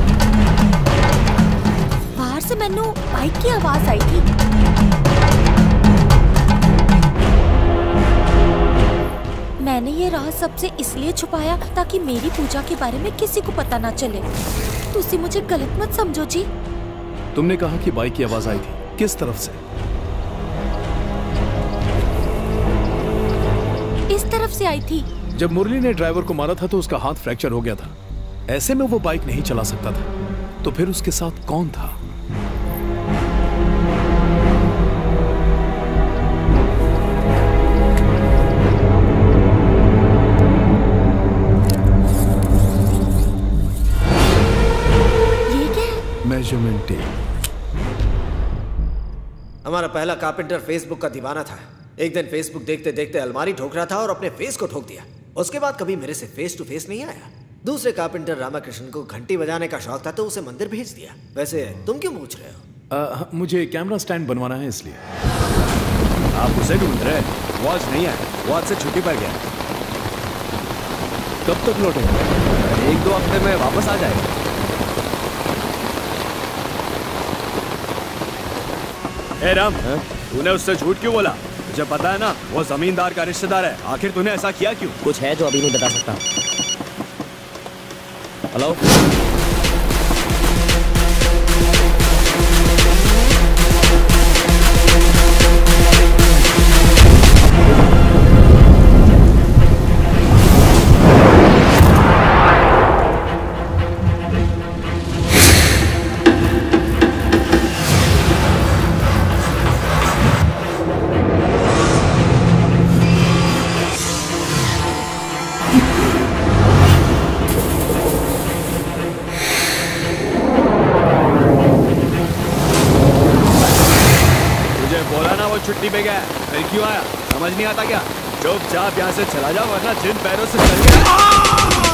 बाहर से मैंने बाइक की आवाज आई थी। मैंने ये राज सबसे इसलिए छुपाया ताकि मेरी पूजा के बारे में किसी को पता ना चले। तुसी मुझे गलत मत समझो जी। तुमने कहा कि बाइक की आवाज आई थी, किस तरफ से? इस तरफ से आई थी। जब मुरली ने ड्राइवर को मारा था तो उसका हाथ फ्रैक्चर हो गया था। ऐसे में वो बाइक नहीं चला सकता था। तो फिर उसके साथ कौन था? Measurement tape. हमारा पहला कारपेंटर फेसबुक का दीवाना था। एक दिन फेसबुक देखते देखते अलमारी ठोक रहा था और अपने फेस को ठोक दिया। उसके बाद कभी मेरे से फेस टू फेस नहीं आया। दूसरे कारपेंटर रामाकृष्ण को घंटी बजाने का शौक था तो उसे मंदिर भेज दिया। वैसे तुम क्यों पूछ रहे हो? मुझे कैमरा स्टैंड बनवाना है इसलिए। आप उसे ढूंढ रहे? वो आज नहीं आया, वो आज से छुट्टी पर गया। कब तक लौटेगा? 1-2 हफ्ते में वापस आ जाएगा। ए राम, तूने उससे झूठ क्यों बोला? तुझे पता है ना वो जमींदार का रिश्तेदार है। आखिर तूने ऐसा किया क्यों? कुछ है जो अभी नहीं बता सकता। हेलो, छुट्टी पे गया है, फिर क्यों आया? समझ नहीं आता क्या? चुपचाप यहाँ से चला जा, वरना जिन पैरों से चल गया।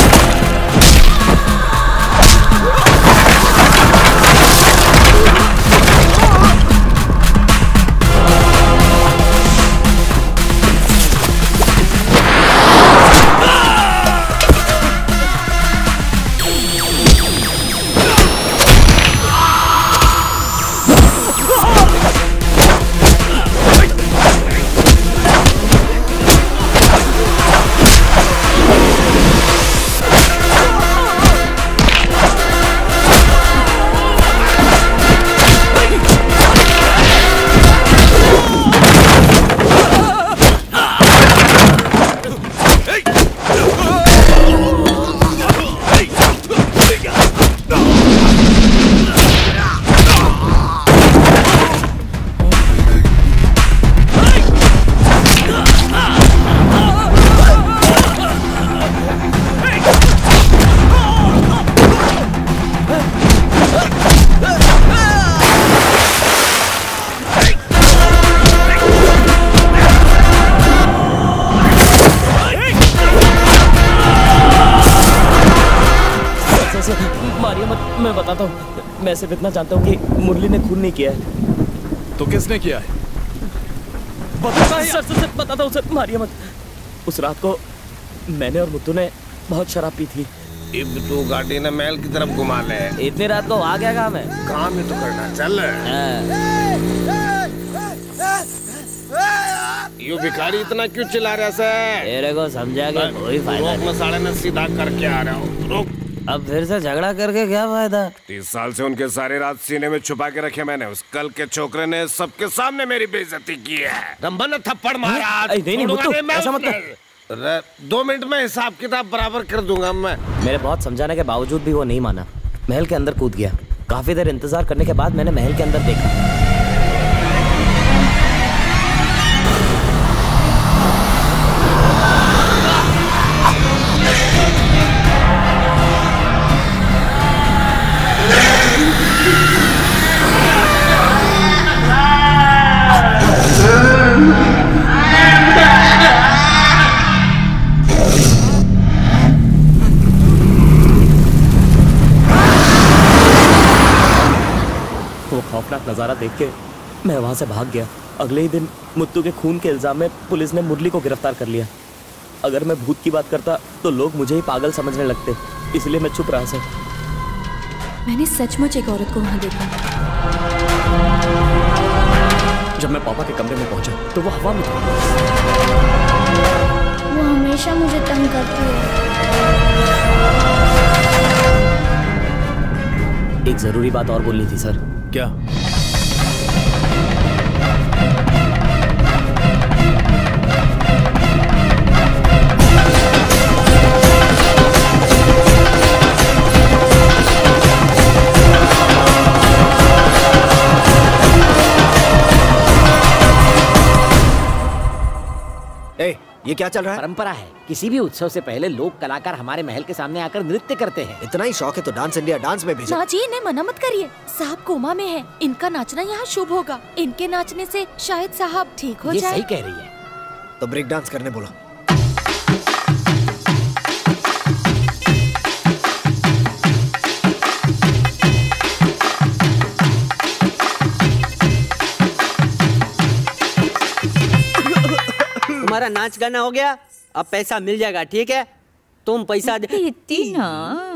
मैं बताता हूँ, मैं सिर्फ इतना जानता हूँ कि मुरली ने खून नहीं किया है। तो किसने किया है? सर बताता हूँ सर, मारिए मत। उस रात को मैंने और मुत्तू ने बहुत शराब पी थी। अब तो गाड़ी ने महल की तरफ घुमा ले। इतनी रात को आ गया काम है? काम ही तो करना, चल। यो भिखारी इतना क्यों चिल्ला रहा है? तेरे को समझा के कोई फायदा नहीं। मसाले में सीधा करके आ रहा हूँ, रुक। अब फिर से झगड़ा करके क्या फायदा? 30 साल से उनके सारी रात सीने में छुपा के रखे मैंने। उस कल के छोकरे ने सबके सामने मेरी बेइज्जती की है। रंबन ने थप्पड़ मारा। नहीं मुत्तू, ऐसा मत कर। 2 मिनट में हिसाब किताब बराबर कर दूंगा मैं। मेरे बहुत समझाने के बावजूद भी वो नहीं माना। महल के अंदर कूद गया। काफी देर इंतजार करने के बाद मैंने महल के अंदर देखा। खौफनाक नजारा देख के मैं वहां से भाग गया। अगले ही दिन मुत्तू के खून के इल्जाम में पुलिस ने मुरली को गिरफ्तार कर लिया। अगर मैं भूत की बात करता तो लोग मुझे ही पागल समझने लगते, इसलिए मैं चुप रहा सर। मैंने सचमुच एक औरत को वहां देखा। जब मैं पापा के कमरे में पहुंचा तो वो हवा में था। वो हमेशा मुझे तंग करती है। एक जरूरी बात और बोलनी थी सर। क्या? ये क्या चल रहा है? परंपरा है, किसी भी उत्सव से पहले लोक कलाकार हमारे महल के सामने आकर नृत्य करते हैं। इतना ही शौक है तो डांस इंडिया डांस में भेजो। ना जी, इन्हें मना मत करिए। साहब कोमा में है, इनका नाचना यहाँ शुभ होगा। इनके नाचने से शायद साहब ठीक हो जाए। सही कह रही है। तो ब्रेक डांस करने बोलो। तुम्हारा नाच गाना हो गया, अब पैसा मिल जाएगा, ठीक है? तुम पैसा दे। इतनी ना।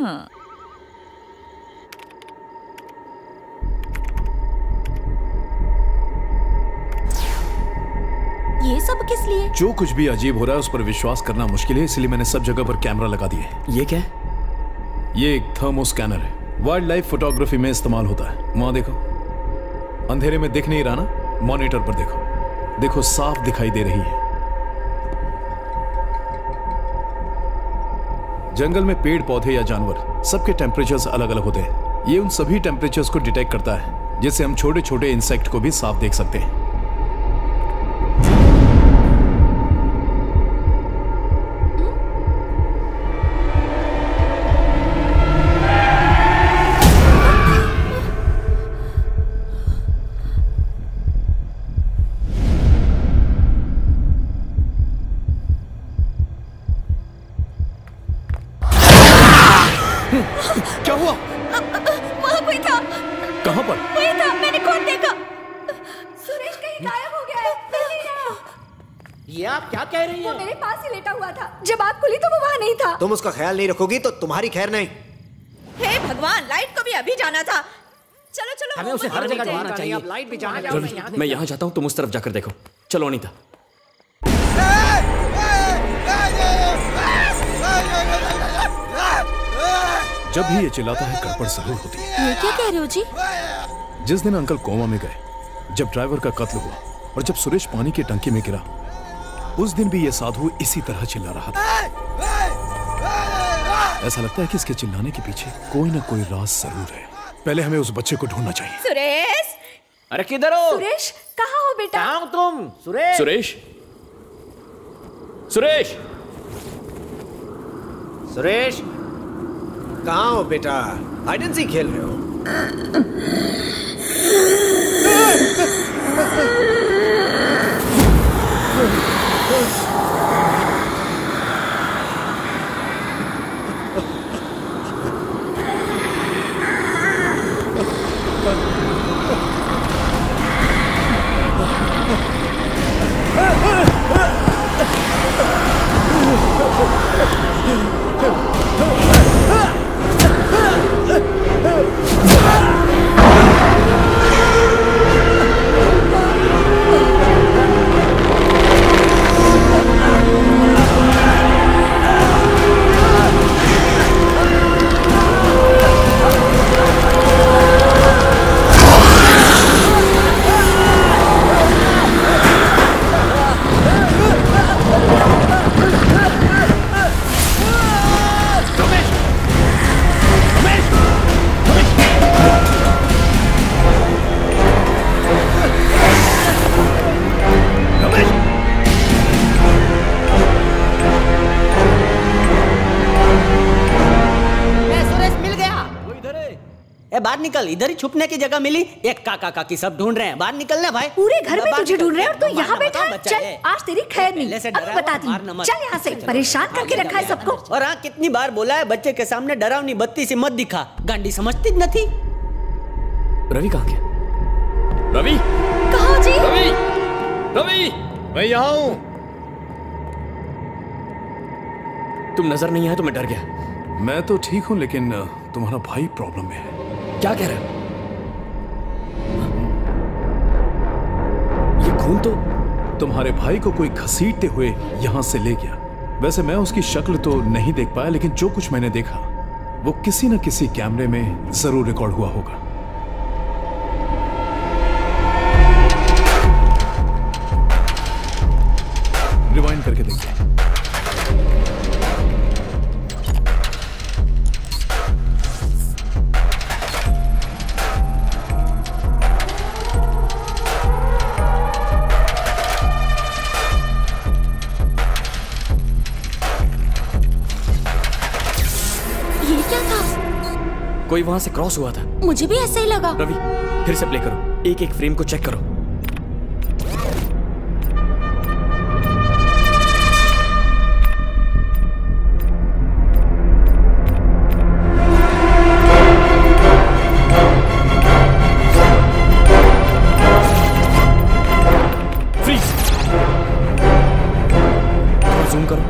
ये सब किस लिए? जो कुछ भी अजीब हो रहा है उस पर विश्वास करना मुश्किल है, इसलिए मैंने सब जगह पर कैमरा लगा दिए। ये क्या? ये एक थर्मो स्कैनर है, वाइल्ड लाइफ फोटोग्राफी में इस्तेमाल होता है। वहां देखो, अंधेरे में दिख नहीं रहा ना, मॉनिटर पर देखो, देखो साफ दिखाई दे रही है। जंगल में पेड़ पौधे या जानवर सबके टेम्परेचर्स अलग अलग होते हैं। ये उन सभी टेम्परेचर्स को डिटेक्ट करता है, जिससे हम छोटे छोटे इंसेक्ट को भी साफ देख सकते हैं। वहाँ कोई था। कहाँ पर? वही था, मैंने खुद देखा। सुरेश कहीं गायब हो गया है, मिल नहीं रहा। ये आप क्या कह रही वो मेरे पास ही लेटा हुआ था। जब आँख खुली तो वो वहाँ नहीं था। तुम उसका ख्याल नहीं रखोगी तो तुम्हारी खैर नहीं। हे भगवान, लाइट को भी अभी जाना था। चलो चलो, हमें उसे हर जगह ढूंढना चाहिए। अब लाइट भी जाना रवि, मैं यहाँ जाता हूँ, तुम उस तरफ जाकर देखो। चलो अनीता। जब भी ये चिल्लाता है गड़बड़ जरूर होती है। ये क्या कह रहे हो जी? जिस दिन अंकल कोमा में गए, जब ड्राइवर का कत्ल हुआ और जब सुरेश पानी की टंकी में गिरा, उस दिन भी ये साधु इसी तरह चिल्ला रहा था। ऐसा लगता है कि इसके चिल्लाने के पीछे कोई ना कोई राज जरूर है। पहले हमें उस बच्चे को ढूंढना चाहिए। सुरेश, अरे किधर हो? सुरेश, कहाँ हो बेटा? कहाँ हो तुम? सुरेश, सुरेश, सुरेश, सुरेश, कहाँ हो बेटा? हाइड एंड सीक खेल रहे हो? बाहर निकल, इधर ही छुपने की जगह मिली। एक काका काकी सब ढूंढ रहे हैं, बाहर निकलना भाई। पूरे घर में तुझे ढूंढ रहे हैं और तू यहाँ बैठा है। चल, आज तेरी खैर नहीं। अब बताती हूँ। चल यहाँ से, परेशान करके रखा है सबको। और हाँ, कितनी बार बोला है बच्चे के सामने डरावनी बत्ती से मत दिखा। गांडी समझती नहीं। रवि कहाँ गया? रवि कहाँ जी? रवि, रवि, मैं यहाँ हूँ। तुम नजर नहीं आए तो मैं डर गया। मैं तो ठीक हूँ, लेकिन तुम्हारा भाई प्रॉब्लम में है। क्या कह रहे हो? ये खून तो तुम्हारे भाई को कोई घसीटते हुए यहाँ से ले गया। वैसे मैं उसकी शक्ल तो नहीं देख पाया, लेकिन जो कुछ मैंने देखा वो किसी न किसी कैमरे में जरूर रिकॉर्ड हुआ होगा। रिवाइंड करके देखते हैं। कोई वहां से क्रॉस हुआ था। मुझे भी ऐसा ही लगा। रवि, फिर से प्ले करो, एक एक फ्रेम को चेक करो। फ्रीज, जूम करो।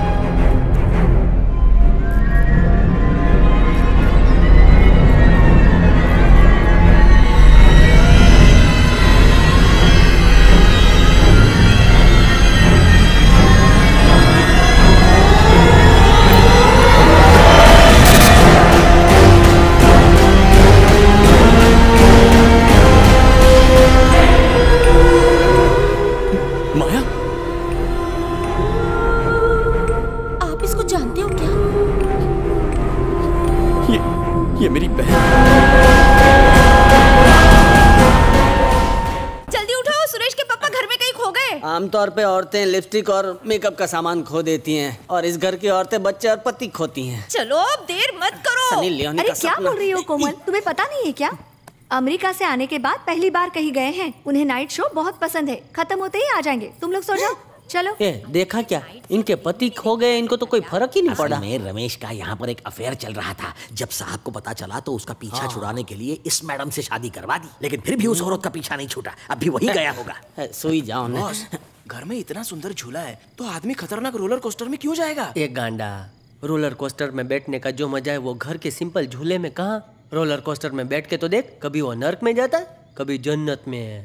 ये मेरी बहन। जल्दी उठाओ, सुरेश के पापा घर में कहीं खो गए। आमतौर पे औरतें लिपस्टिक और मेकअप का सामान खो देती हैं, और इस घर की औरतें बच्चे और पति खोती हैं। चलो अब देर मत करो। सनी लियोनी अरे का क्या सपना। बोल रही हो कोमल, तुम्हें पता नहीं है क्या? अमेरिका से आने के बाद पहली बार कहीं गए हैं। उन्हें नाइट शो बहुत पसंद है। खत्म होते ही आ जाएंगे। तुम लोग सो जाओ। चलो। देखा क्या, इनके पति खो गए, इनको तो कोई फर्क ही नहीं पड़ा। में रमेश का यहाँ पर एक अफेयर चल रहा था। जब साहब को पता चला तो उसका पीछा छुड़ाने के लिए इस मैडम से शादी करवा दी, लेकिन फिर भी उस औरत का पीछा नहीं छूटा। अब भी वही गया होगा। सोई जाओ ना। घर में इतना सुंदर झूला है तो आदमी खतरनाक रोलर कोस्टर में क्यों जाएगा? एक गांडा, रोलर कोस्टर में बैठने का जो मजा है वो घर के सिंपल झूले में कहाँ। रोलर कोस्टर में बैठ के तो देख, कभी वो नर्क में जाता है, कभी जन्नत में है।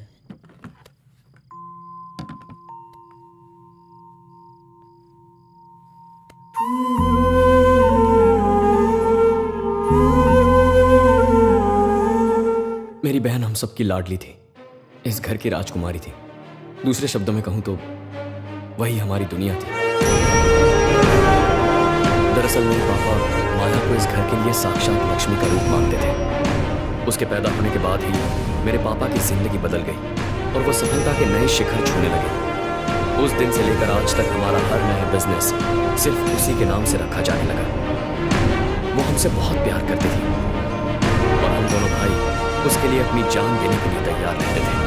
मेरी बहन हम सबकी लाडली थी, इस घर की राजकुमारी थी। दूसरे शब्दों में कहूं तो वही हमारी दुनिया थी। दरअसल मेरे पापा माया को इस घर के लिए साक्षात लक्ष्मी का रूप मानते थे। उसके पैदा होने के बाद ही मेरे पापा की जिंदगी बदल गई और वो सफलता के नए शिखर छूने लगे। उस दिन से लेकर आज तक हमारा हर नया बिजनेस सिर्फ उसी के नाम से रखा जाने लगा। वो हमसे बहुत प्यार करती थी और हम दोनों भाई उसके लिए अपनी जान देने के लिए तैयार रहते थे।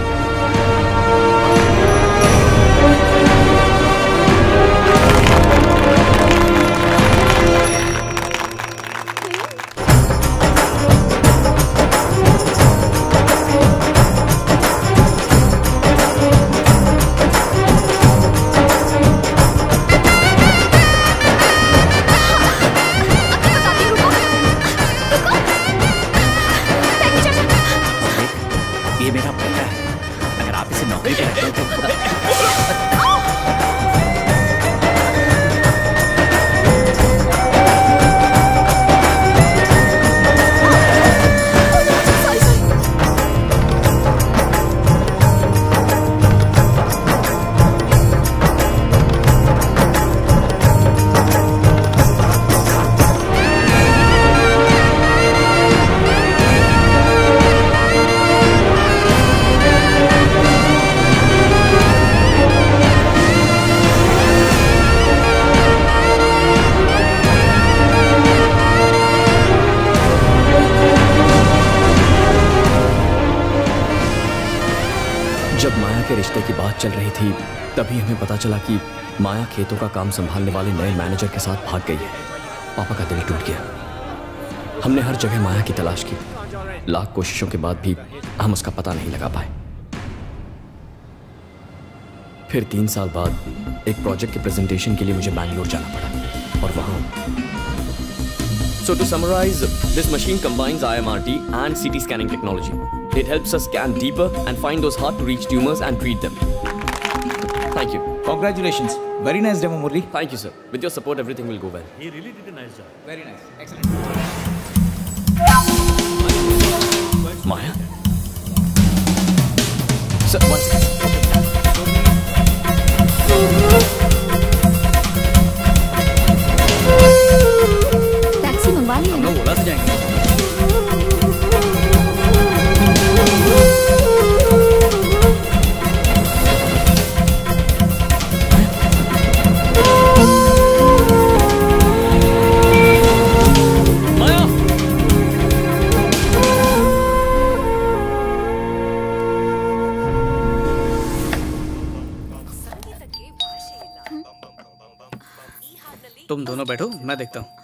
ये मेरा बेटा है, अगर आप इसे नौकरी पे रखते हो रिश्ते की बात चल रही थी, तभी हमें पता चला कि माया खेतों का काम संभालने वाले नए मैनेजर के साथ भाग गई है। पापा का दिल टूट गया। हमने हर जगह माया की तलाश की, लाख कोशिशों के बाद भी हम उसका पता नहीं लगा पाए। फिर 3 साल बाद एक प्रोजेक्ट के प्रेजेंटेशन के लिए मुझे बैंगलोर जाना पड़ा और वहां So to summarize, this machine combines IMRT and CT scanning technology. It helps us scan deeper and find those hard-to-reach tumors and treat them. Thank you. Congratulations. Very nice demo, Murli. Thank you, sir. With your support, everything will go well. He really did a nice job. Very nice. Excellent. Maya? Sir, one second. Taxi मंगवा ली हम लोग ओला से जाएंगे। तुम दोनों बैठो, मैं देखता हूँ।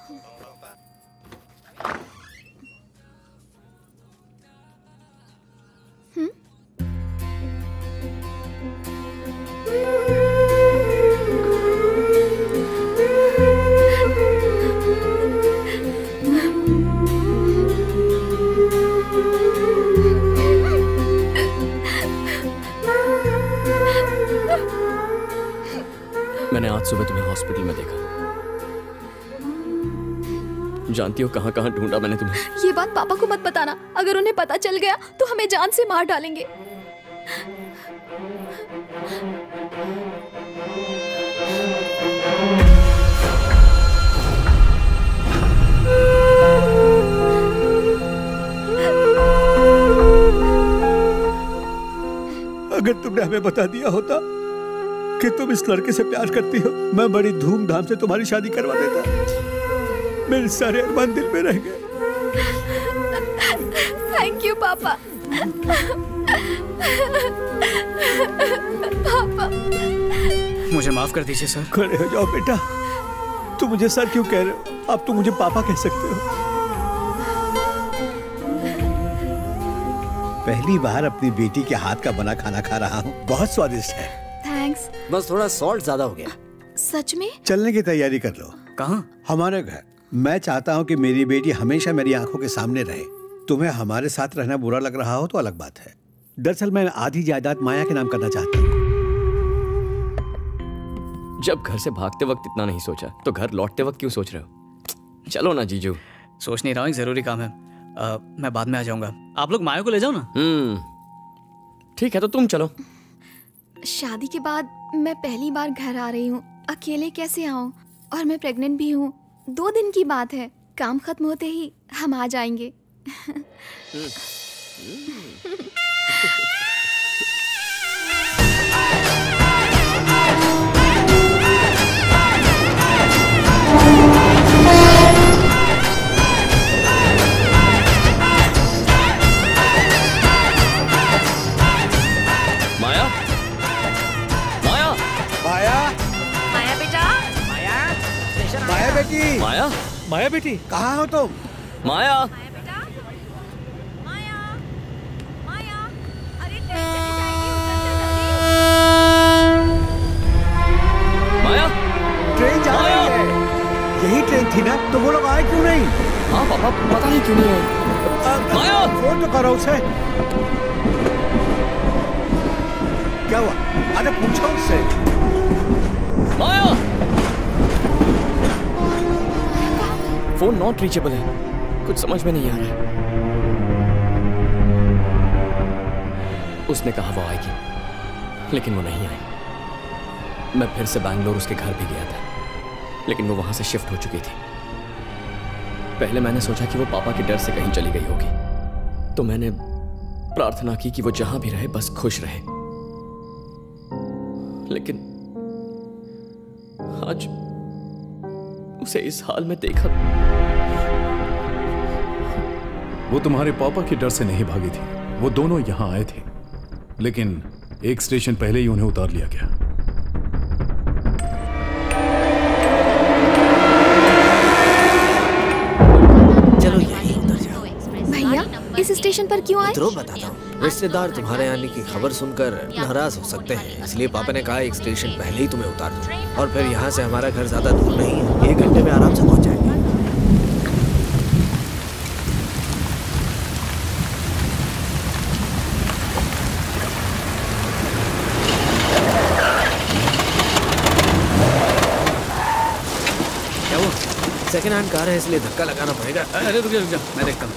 मैंने आज सुबह तुम्हें हॉस्पिटल में देखा। जानती हो कहां कहां ढूंढा मैंने तुम्हें। ये बात पापा को मत बताना, अगर उन्हें पता चल गया तो हमें जान से मार डालेंगे। अगर तुमने हमें बता दिया होता कि तुम इस लड़के से प्यार करती हो, मैं बड़ी धूमधाम से तुम्हारी शादी करवा देता। मेरे सारे अरमान दिल में रह गए। थैंक यू पापा। पापा मुझे माफ कर दीजिए सर। खड़े हो जाओ बेटा। तुम मुझे सर क्यों कह रहे हो? अब तुम मुझे पापा कह सकते हो। पहली बार अपनी बेटी के हाथ का बना खाना खा रहा हूँ, बहुत स्वादिष्ट है। थैंक्स। बस थोड़ा सॉल्ट ज्यादा हो गया। सच में? चलने की तैयारी कर लो। कहाँ? हमारे घर। मैं चाहता हूँ कि मेरी बेटी हमेशा मेरी आंखों के सामने रहे। तुम्हें हमारे साथ रहना बुरा लग रहा हो तो अलग बात है। दरअसल मैं आधी जायदाद माया के नाम करना चाहता हूँ। जब घर से भागते वक्त इतना नहीं सोचा तो घर लौटते वक्त क्यों सोच रहे हो? चलो ना जीजू। सोच नहीं रहा हूँ, एक जरूरी काम है। मैं बाद में आ जाऊंगा। आप लोग माया को ले जाओ ना। ठीक है, तो तुम चलो। शादी के बाद मैं पहली बार घर आ रही हूँ, अकेले कैसे आऊँ? और मैं प्रेग्नेंट भी हूँ। 2 दिन की बात है, काम खत्म होते ही हम आ जाएंगे। माया, माया, माया, माया बेटा, माया बेटी, माया, माया बेटी, कहाँ हो तुम? माया, माया, ट्रेन जा रही है। यही ट्रेन थी ना? तो वो लोग आए क्यों नहीं? हाँ पापा, पता नहीं क्यों नहीं आए। माया, फोन तो करो उसे। क्या हुआ? अरे पूछो उससे। माया, फोन नॉट रीचेबल है। कुछ समझ में नहीं आ रहा है। उसने कहा वो आएगी, लेकिन वो नहीं आई। मैं फिर से बैंगलोर उसके घर भी गया था, लेकिन वो वहां से शिफ्ट हो चुकी थी। पहले मैंने सोचा कि वो पापा के डर से कहीं चली गई होगी, तो मैंने प्रार्थना की कि वो जहां भी रहे बस खुश रहे। लेकिन आज उसे इस हाल में देखा। वो तुम्हारे पापा के डर से नहीं भागी थी। वो दोनों यहां आए थे, लेकिन एक स्टेशन पहले ही उन्हें उतार लिया गया। चलो यहीं उतर जाओ। भैया इस स्टेशन पर क्यों आए? उतरो, बताता हूँ। रिश्तेदार तुम्हारे आने की खबर सुनकर नाराज हो सकते हैं, इसलिए पापा ने कहा एक स्टेशन पहले ही तुम्हें उतार दूं। और फिर यहाँ से हमारा घर ज्यादा दूर नहीं है, 1 घंटे में आराम से पहुँच जाएंगे। क्या हुआ? सेकेंड हैंड कार है, इसलिए धक्का लगाना पड़ेगा। अरे रुक जा, मैं देखता हूँ।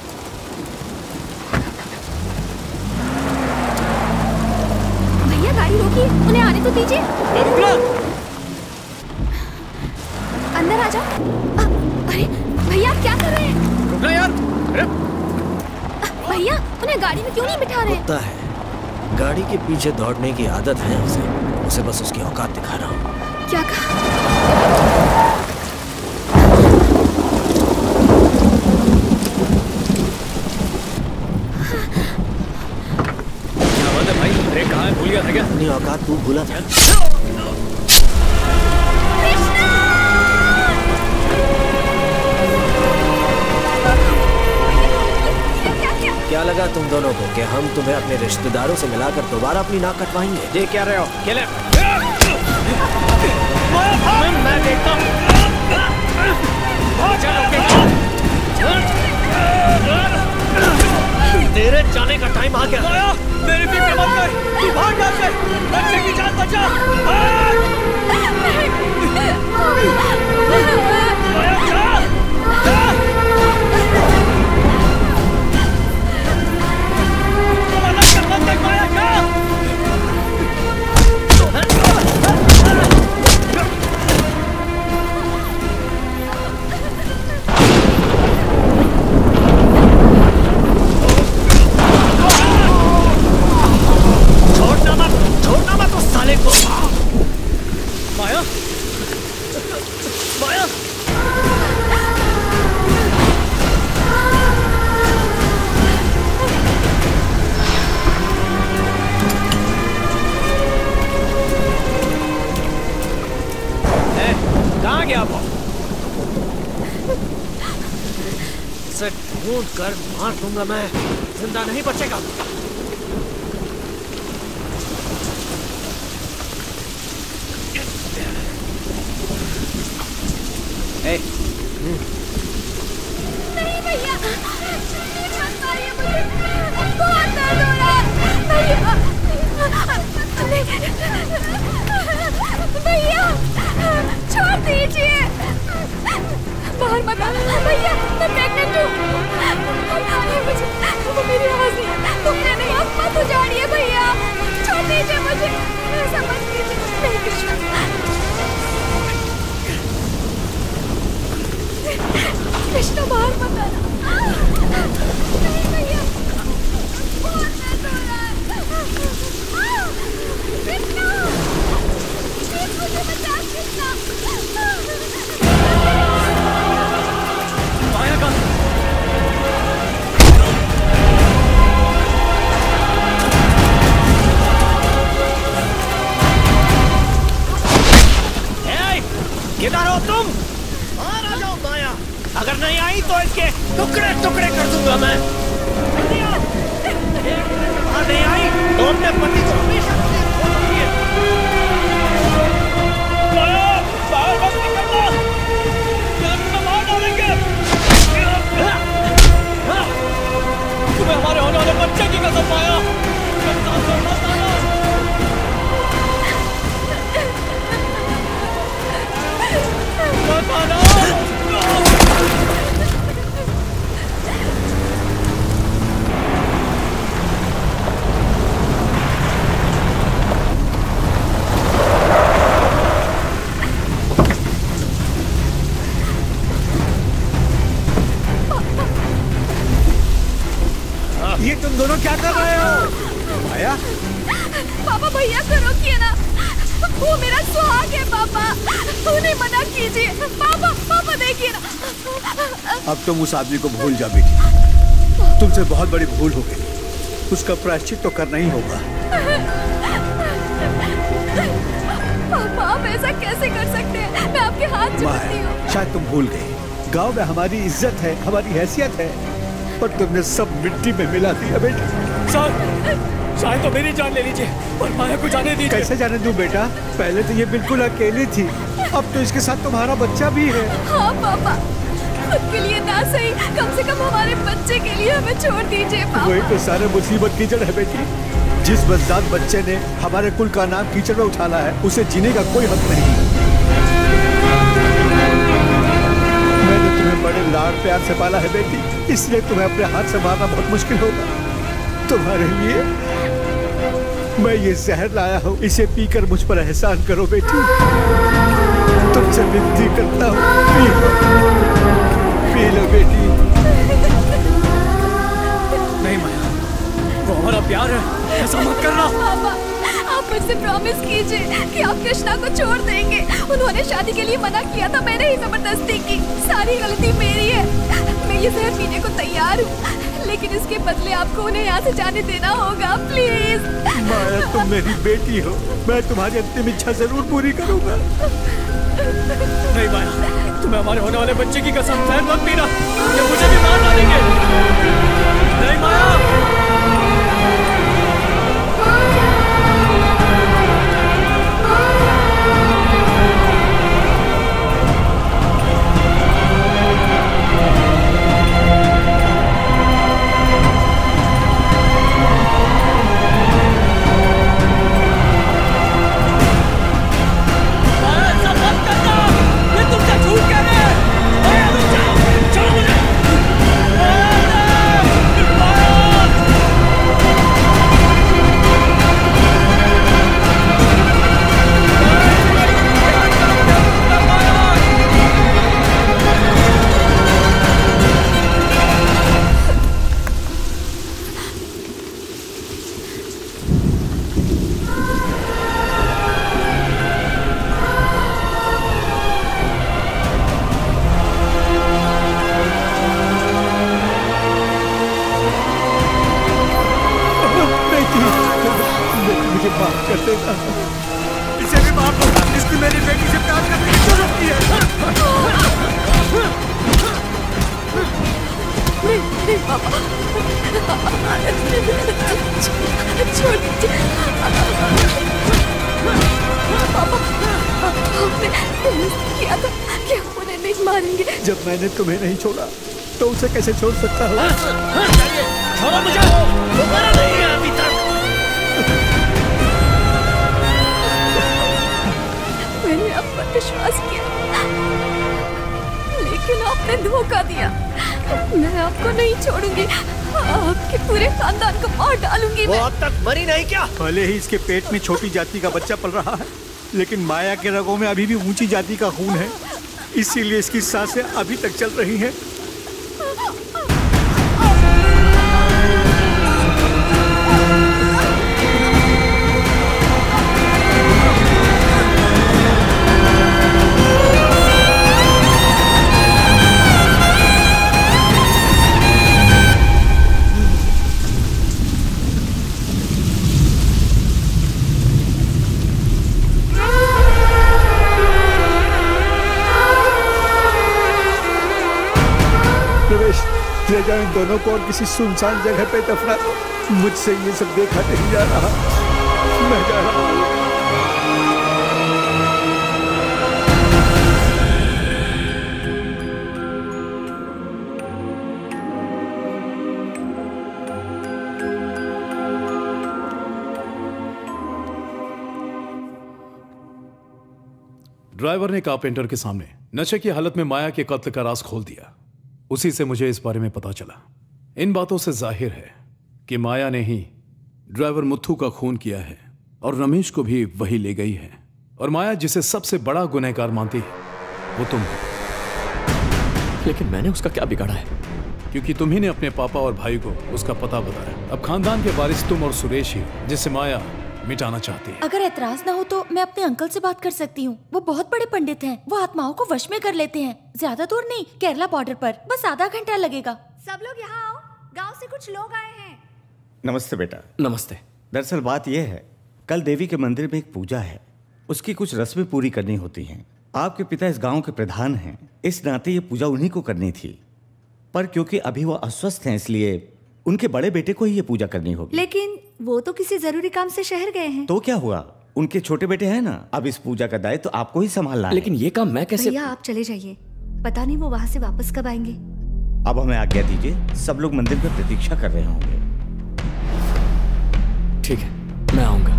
भैया गाड़ी रोकिए, उन्हें आने तो दीजिए। अंदर आ जाओ। अरे भैया क्या कर रहे हैं? रुकना यार। भैया उन्हें गाड़ी में क्यों नहीं बिठा रहे? कुत्ता है, गाड़ी के पीछे दौड़ने की आदत है उसे बस उसकी औकात दिखा रहा हूँ। क्या कहा? भाई ब्रेक कहाँ है? भूल गया था क्या? अपनी औकात तू भूला था। क्या लगा तुम दोनों को कि हम तुम्हें अपने रिश्तेदारों से मिलाकर दोबारा अपनी नाक कटवाएंगे? ये क्या रहे हो? खेले। मैं देखता हूँ। तेरे जाने का टाइम आ गया। मेरी फिक्र मत कर, तू भाग यहाँ से, बच्चे की जान बचा। भाग! छोड़ना मत उस साले को। माया, माया, ढूंढ कर मार दूंगा मैं, जिंदा नहीं बचेगा। नहीं भैया, प्लीज मत मारिए मुझे, बहुत दर्द हो रहा है भैया। भैया छोड़ दीजिए, बाहर मत आना भैया, मैं प्रेग्नेंट हूँ। मुझे वो मेरी आवाज नहीं है, तुमने नहीं, आप मत उजाड़िए भैया, छोड़ दीजिए मुझे, ऐसा मत कीजिए। नहीं कृष्णा, कृष्णा बाहर मत आना। नहीं भैया, बहुत दर्द हो रहा है। कृष्णा, प्लीज मुझे बचा कृष्णा। माया का किधर हो तुम? बाहर आ जाओ माया, अगर नहीं आई तो इसके टुकड़े टुकड़े कर दूंगा मैं। बाहर नहीं आई तो अपने पति को हमेशा के लिए खो दूंगी। बाहर मत निकलना, तुम्हें मार डालेंगे। तुम्हें हमारे होने वाले बच्चे की कसम माया, ये तुम दोनों क्या कर रहे हो? माया, पापा भैया को रोकिए ना, वो मेरा सुहाग है पापा, उन्हें मना कीजिए। पापा पापा देखिए ना। अब तुम उस आदमी को भूल जा बेटी, तुमसे बहुत बड़ी भूल हो गई, उसका प्रायश्चित तो करना ही होगा। पापा आप ऐसा कैसे कर सकते हैं, मैं आपके हाथ जोड़ती हूँ। शायद तुम भूल गए, गांव में हमारी इज्जत है, हमारी हैसियत है, पर तुमने सब मिट्टी में मिला दिया बेटी। शायद तो मेरी जान ले लीजिए, पर माया को जाने दीजिए। कैसे जाने दूं बेटा, पहले तो ये बिल्कुल अकेली थी, अब तो इसके साथ तुम्हारा बच्चा भी है। हाँ पापा, खुद के लिए ना सही, कम से कम हमारे बच्चे के लिए हमें छोड़ दीजिए पापा। वही तो सारे मुसीबत की जड़ है बेटी, जिस बज़दाद बच्चे ने हमारे कुल का नाम कीचड़ में उठाना है, उसे जीने का कोई हक नहीं। मैंने तुम्हें बड़े लाड प्यार से पाला है बेटी, इसलिए तुम्हें अपने हाथ से मारना बहुत मुश्किल होगा। तुम्हारे लिए मैं ये जहर लाया हूँ, इसे पीकर मुझ पर एहसान करो बेटी, तुमसे विनती करता हूँ, पी लो बेटी। नहीं माया, वो हमारा प्यार है, ऐसा मत करना। पापा आप मुझसे प्रॉमिस कीजिए कि आप कृष्णा को छोड़ देंगे। उन्होंने शादी के लिए मना किया था, मैंने ही जबरदस्ती की, सारी गलती मेरी है। मैं ये जहर पीने को तैयार हूँ, लेकिन इसके बदले आपको उन्हें यहाँ से जाने देना होगा, प्लीज। माया तुम मेरी बेटी हो, मैं तुम्हारी अंतिम इच्छा जरूर पूरी करूंगा। नहीं माया, तुम्हें हमारे होने वाले बच्चे की कसम, जहर मत पीना, ये मुझे भी मार डालेंगे। नहीं माया। इसे भी मार दो, इसने मेरी बेटी से प्यार करने की जरूरत की है। नहीं पापा, छोड़ दीजिए पापा। आपने किया था कि हम उन्हें नहीं मारेंगे। जब मैंने तुम्हें नहीं छोड़ा तो उसे कैसे छोड़ सकता हूँ? छोड़ो मुझे, दोबारा नहीं है अभी तक। मैंने आप पर विश्वास किया, लेकिन आपने धोखा दिया। मैं आपको नहीं छोड़ूंगी, आपके पूरे खानदान को मार डालूंगी। वो अब तक मरी नहीं क्या? भले ही इसके पेट में छोटी जाति का बच्चा पल रहा है, लेकिन माया के रगों में अभी भी ऊंची जाति का खून है, इसीलिए इसकी सांसें अभी तक चल रही हैं। ले जाओ इन दोनों को और किसी सुनसान जगह पे दफना दो। मुझसे ये सब देखा नहीं जा रहा, मैं जा रहा हूँ। ड्राइवर ने कारपेंटर के सामने नशे की हालत में माया के कत्ल का राज खोल दिया। उसी से मुझे इस बारे में पता चला। इन बातों से जाहिर है कि माया ने ही ड्राइवर मुत्थू का खून किया है और रमेश को भी वही ले गई है। और माया जिसे सबसे बड़ा गुनहगार मानती है वो तुम हो। लेकिन मैंने उसका क्या बिगाड़ा है? क्योंकि तुम ही ने अपने पापा और भाई को उसका पता बताया। अब खानदान के वारिस तुम और सुरेश ही, जिसे माया मिटाना चाहती है। अगर एतराज ना हो तो मैं अपने अंकल से बात कर सकती हूँ। वो बहुत बड़े पंडित हैं। वो आत्माओं को वश में कर लेते हैं। ज्यादा दूर नहीं, केरला बॉर्डर पर, बस आधा घंटा लगेगा। सब लोग यहाँ आओ, गांव से कुछ लोग आए हैं। नमस्ते बेटा। नमस्ते। दरअसल बात यह है, कल देवी के मंदिर में एक पूजा है, उसकी कुछ रस्में पूरी करनी होती हैं। आपके पिता इस गांव के प्रधान हैं, इस नाते ये पूजा उन्हीं को करनी थी, पर क्योंकि अभी वो अस्वस्थ हैं इसलिए उनके बड़े बेटे को ही ये पूजा करनी होगी। लेकिन वो तो किसी जरूरी काम से शहर गए हैं। तो क्या हुआ, उनके छोटे बेटे हैं ना, अब इस पूजा का दायित्व तो आपको ही संभालना है। लेकिन ये काम मैं कैसे? भैया आप चले जाइए, पता नहीं वो वहाँ से वापस कब आएंगे। अब हमें आज्ञा दीजिए, सब लोग मंदिर में प्रतीक्षा कर रहे होंगे। ठीक है, मैं आऊंगा।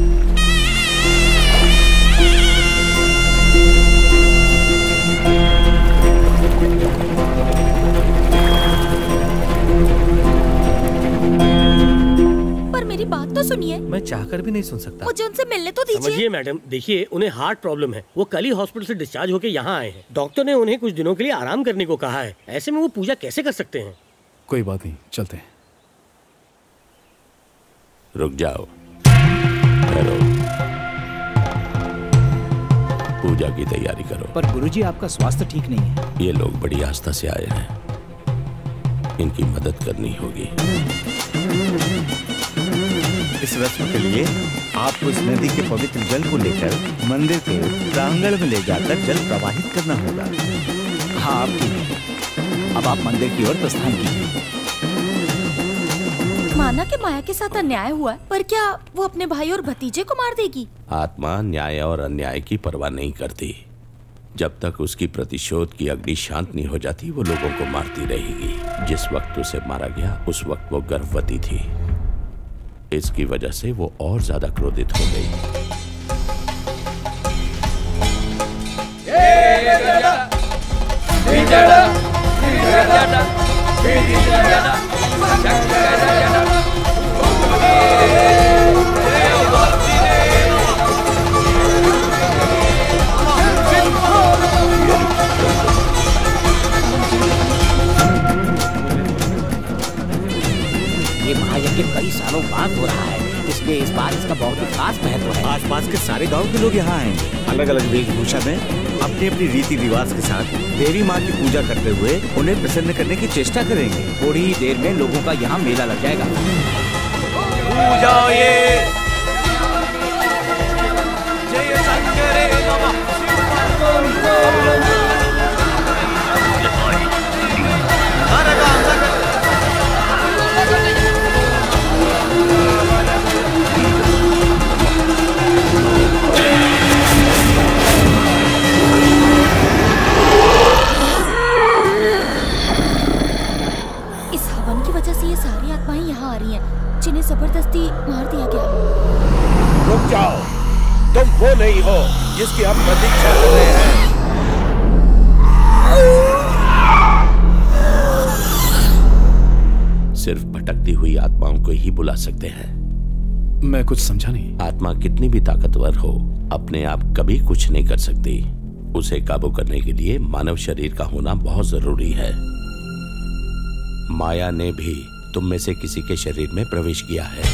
पर मेरी बात तो सुनिए। मैं चाहकर भी नहीं सुन सकता। मुझे उनसे मिलने तो दीजिए। समझिए मैडम, देखिए उन्हें हार्ट प्रॉब्लम है। वो कल ही हॉस्पिटल से डिस्चार्ज होकर यहाँ आए हैं। डॉक्टर ने उन्हें कुछ दिनों के लिए आराम करने को कहा है। ऐसे में वो पूजा कैसे कर सकते हैं? कोई बात नहीं, चलते हैं। रुक जाओ, ठहरो, पूजा की तैयारी करो। पर गुरुजी आपका स्वास्थ्य ठीक नहीं है। ये लोग बड़ी आस्था से आए हैं, इनकी मदद करनी होगी। इस रस्म के लिए आपको इस नदी के पवित्र जल को लेकर मंदिर के प्रांगण में ले जाकर जल प्रवाहित करना होगा। हाँ, अब आप मंदिर की ओर प्रस्थान कीजिए। माना कि माया के साथ अन्याय हुआ, पर क्या वो अपने भाई और भतीजे को मार देगी? आत्मा न्याय और अन्याय की परवाह नहीं करती। जब तक उसकी प्रतिशोध की अग्नि शांत नहीं हो जाती, वो लोगों को मारती रहेगी। जिस वक्त उसे मारा गया उस वक्त वो गर्भवती थी, इसकी वजह से वो और ज्यादा क्रोधित हो गई। ये महायज्ञ कई सालों बाद हो रहा है, इसलिए इस बार इसका बहुत ही खास महत्व है। आसपास के सारे गांव के लोग यहाँ आएंगे, अलग अलग वेशभूषा में अपने अपनी रीति रिवाज के साथ देवी माँ की पूजा करते हुए उन्हें प्रसन्न करने की चेष्टा करेंगे। थोड़ी ही देर में लोगों का यहाँ मेला लग जाएगा। पूजा वजह से ये सारी आत्माएं यहाँ आ रही हैं, जिन्हें जबरदस्ती मार दिया गया। रुक जाओ, तुम वो नहीं हो जिसकी हम प्रतीक्षा कर रहे हैं। सिर्फ भटकती हुई आत्माओं को ही बुला सकते हैं। मैं कुछ समझा नहीं। आत्मा कितनी भी ताकतवर हो, अपने आप कभी कुछ नहीं कर सकती। उसे काबू करने के लिए मानव शरीर का होना बहुत जरूरी है। माया ने भी तुम में से किसी के शरीर में प्रवेश किया है।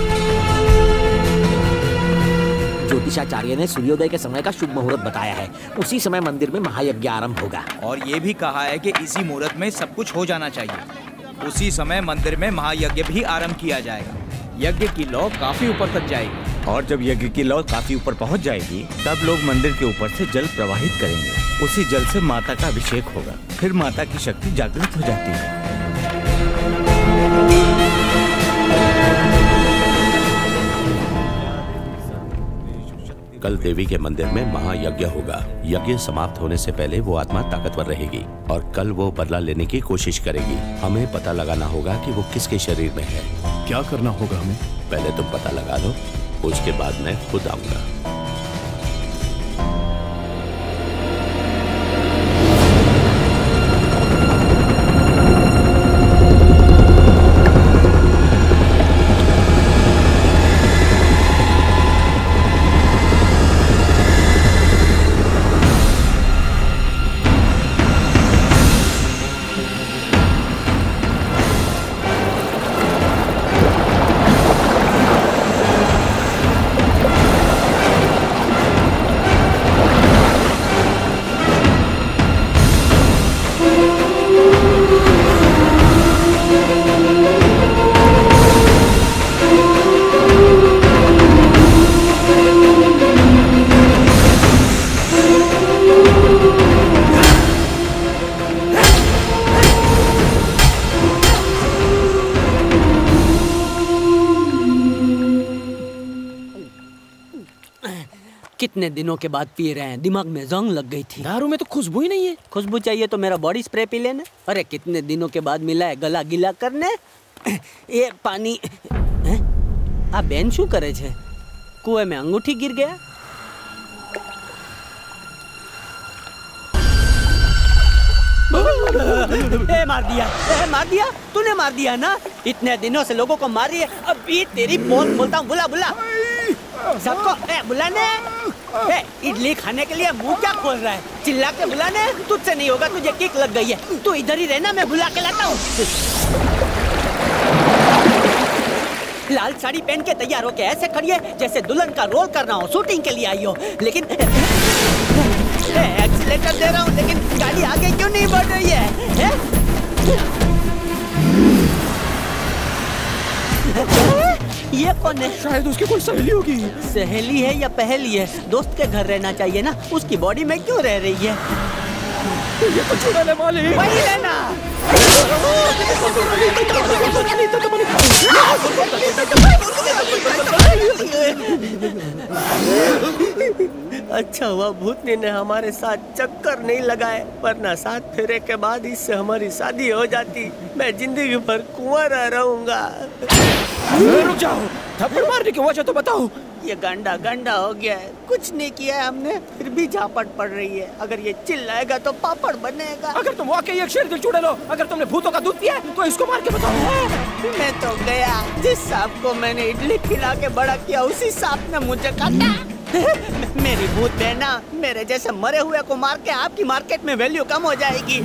ज्योतिषाचार्य ने सूर्योदय के समय का शुभ मुहूर्त बताया है। उसी समय मंदिर में महायज्ञ आरंभ होगा। और ये भी कहा है कि इसी मुहूर्त में सब कुछ हो जाना चाहिए। उसी समय मंदिर में महायज्ञ भी आरंभ किया जाएगा। यज्ञ की लौ काफी ऊपर तक जाएगी। और जब यज्ञ की लौ काफी ऊपर पहुंच जाएगी, तब लोग मंदिर के ऊपर से जल प्रवाहित करेंगे। उसी जल से माता का अभिषेक होगा। फिर माता की शक्ति जागृत हो जाती है। कल देवी के मंदिर में महायज्ञ होगा। यज्ञ समाप्त होने से पहले वो आत्मा ताकतवर रहेगी और कल वो बदला लेने की कोशिश करेगी। हमें पता लगाना होगा कि वो किसके शरीर में है। क्या करना होगा हमें? पहले तुम पता लगा लो, उसके बाद मैं खुद आऊंगा। कितने दिनों के बाद पी रहे हैं, दिमाग में जंग लग गई थी। दारू में तो खुशबू ही नहीं है। खुशबू चाहिए तो मेरा बॉडी स्प्रे पी लेने। अरे कितने दिनों के बाद मिला है गला गीला करने। ये पानी आ बेन शू करे छे? कुएं में अंगूठी गिर गया। मार दिया तूने मार दिया ना। इतने दिनों से लोगों को मारी है, अभी तेरी बोलता हूँ। बुला सबको बुलाने। इडली खाने के लिए मुंह क्या खोल रहा है? चिल्ला के बुलाने। तुझसे नहीं होगा, तुझे किक लग गई है। तू इधर ही रहना, मैं बुला के लाता हूँ। लाल साड़ी पहन के तैयार होके ऐसे खड़ी है जैसे दुल्हन का रोल करना हो, शूटिंग के लिए आई हो। लेकिन एक्सीलेटर दे रहा हूँ, लेकिन गाड़ी आगे क्यों नहीं बढ़ रही है? ये कौन है? शायद उसकी कोई सहेली होगी। सहेली है या पहेली है? दोस्त के घर रहना चाहिए ना, उसकी बॉडी में क्यों रह रही है? ये तो चुड़ैल वाली वही लेना। अच्छा हुआ भूतनी ने हमारे साथ चक्कर नहीं लगाए, वरना 7 फेरे के बाद इससे हमारी शादी हो जाती। मैं जिंदगी भर कुंवारा रहूंगा। रुक जाओ, थप्पड़ मारने की वजह तो बताओ। ये गंदा हो गया है, कुछ नहीं किया है हमने, फिर भी झापट पड़ रही है। अगर ये चिल्लाएगा तो पापड़ बनेगा। अगर तुम वाकई एक शेर दिल चुड़ैल हो, अगर तुमने भूतों का दूध पिया है तो इसको मार के बताओ। मैं तो गया, जिस सांप को मैंने इडली खिला के बड़ा किया उसी सांप ने मुझे काटा। मेरी भूत बहना, मेरे जैसे मरे हुए को मार के आपकी मार्केट में वैल्यू कम हो जाएगी।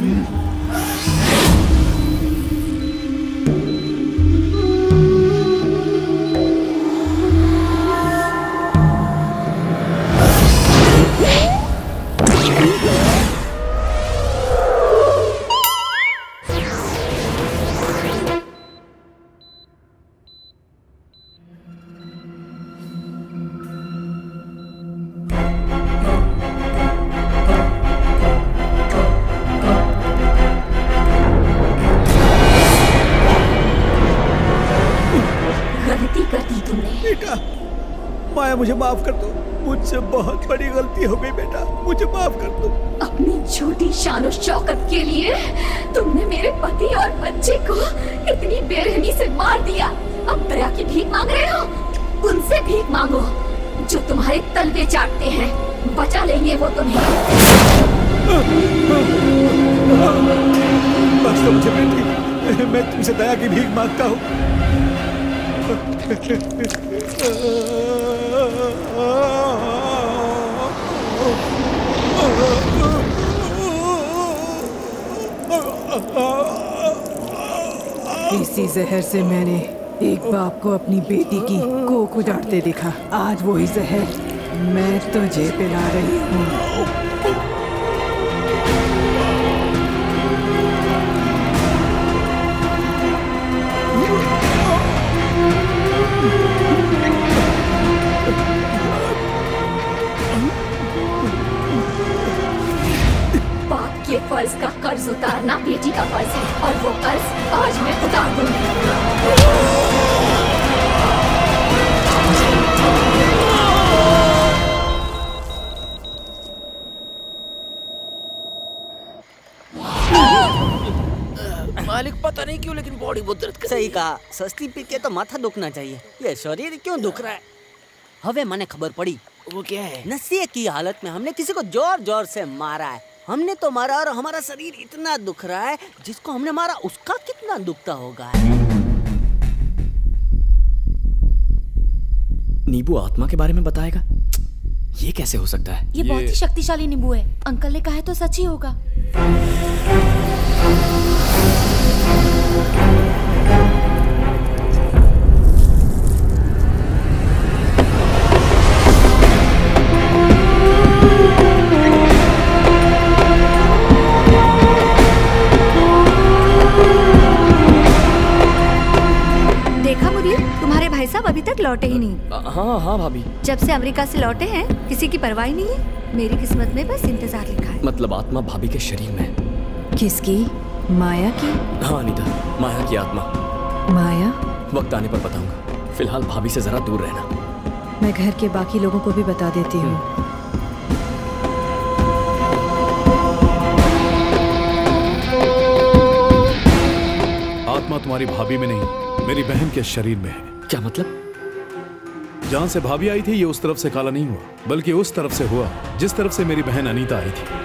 माया मुझे माफ कर दो। मुझसे बहुत बड़ी गलती हो गई बेटा, मुझे माफ कर दो। अपनी छोटी शान शौकत के लिए तुमने मेरे पति और बच्चे को इतनी बेरहमी से मार दिया। अब दया की भीख मांग रहे हो? उनसे भीख मांगो जो तुम्हारे तलवे चाटते हैं, बचा लेंगे वो तुम्हें। बस तो मुझे बेटी, मैं तुमसे दया की भीख मांगता हूँ। इसी जहर से मैंने एक बाप को अपनी बेटी की कोख उजाड़ते देखा। आज वही जहर मैं तुझे पिला रही हूँ। बाप के फर्ज का कर्ज उतारना बेटी का फर्ज है, और वो कर्ज आज मैं उतार दूंगी। मालिक पता नहीं क्यों लेकिन बॉडी बहुत दर्द कर। सही कहा, सस्ती पी के तो माथा दुखना चाहिए, ये शरीर क्यों दुख रहा है। हवे मने खबर पड़ी। वो क्या है? नशे की हालत में हमने किसी को जोर जोर से मारा है। हमने तो मारा और हमारा शरीर इतना दुख रहा है, जिसको हमने मारा उसका कितना दुखता होगा। नींबू आत्मा के बारे में बताएगा? ये कैसे हो सकता है? ये बहुत ही शक्तिशाली नींबू है। अंकल ने कहा है तो सच ही होगा। देखा मुरीर, तुम्हारे भाई साहब अभी तक लौटे ही नहीं। हाँ हाँ भाभी। जब से अमेरिका से लौटे हैं किसी की परवाह नहीं है। मेरी किस्मत में बस इंतजार लिखा है। मतलब आत्मा भाभी के शरीर में? किसकी? माया की? हाँ अनीता, माया की आत्मा। माया? वक्त आने पर बताऊंगा, फिलहाल भाभी से जरा दूर रहना। मैं घर के बाकी लोगों को भी बता देती हूँ। आत्मा तुम्हारी भाभी में नहीं, मेरी बहन के शरीर में है। क्या मतलब? जहां से भाभी आई थी ये उस तरफ से काला नहीं हुआ, बल्कि उस तरफ से हुआ जिस तरफ से मेरी बहन अनीता आई थी।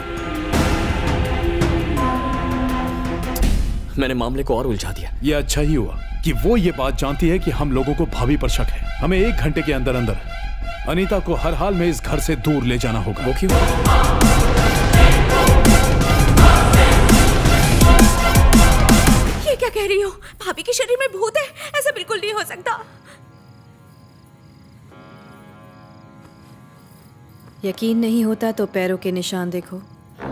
मैंने मामले को और उलझा दिया। ये अच्छा ही हुआ कि वो ये बात जानती है कि हम लोगों को भाभी पर शक है। हमें 1 घंटे के अंदर अंदर अनीता को हर हाल में इस घर से दूर ले जाना होगा। वो क्यों? ये क्या कह रही हो? भाभी के शरीर में भूत है? ऐसा बिल्कुल नहीं हो सकता। यकीन नहीं होता तो पैरों के निशान देखो।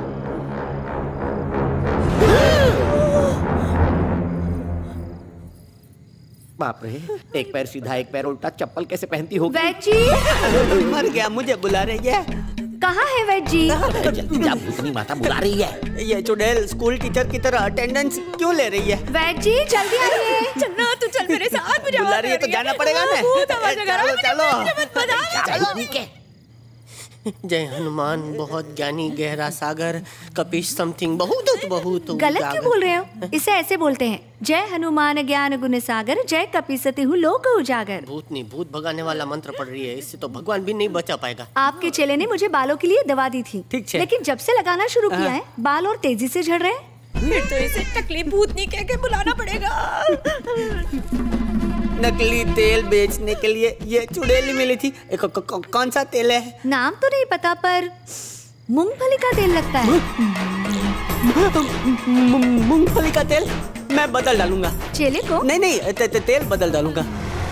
बाप रे, एक पैर सीधा एक पैर उल्टा, चप्पल कैसे पहनती होगी? वैद जी मर गया, मुझे बुला रही है। कहाँ है वैद जी? जल्दी जा, भूतनी माता बुला रही है। ये चुड़ैल स्कूल टीचर की तरह अटेंडेंस क्यों ले रही है? वैद जी जल्दी आइए। चलना, तू चल मेरे साथ। मुझे बुला रही है तो जाना पड़ेगा ना। चलो। जय हनुमान बहुत ज्ञानी गहरा सागर कपीश समथिंग बहुत बहुत गलत क्यों बोल रहे हो? इसे ऐसे बोलते हैं, जय हनुमान ज्ञान गुण सागर जय कपीसति हूँ लोक उजागर। भूतनी भूत भगाने वाला मंत्र पढ़ रही है, इससे तो भगवान भी नहीं बचा पाएगा। आपके चेले ने मुझे बालों के लिए दवा दी थी, लेकिन जब से लगाना शुरू किया है बाल और तेजी से झड़ रहे हैं। फिर तो इसे टकली भूतनी कह के बुलाना पड़ेगा। नकली तेल बेचने के लिए ये चुड़ैल मिली थी। कौन सा तेल है? नाम तो नहीं पता पर मूंगफली का तेल लगता है। मूंगफली का तेल? मैं बदल डालूंगा। चेले को? नहीं तेल बदल डालूंगा।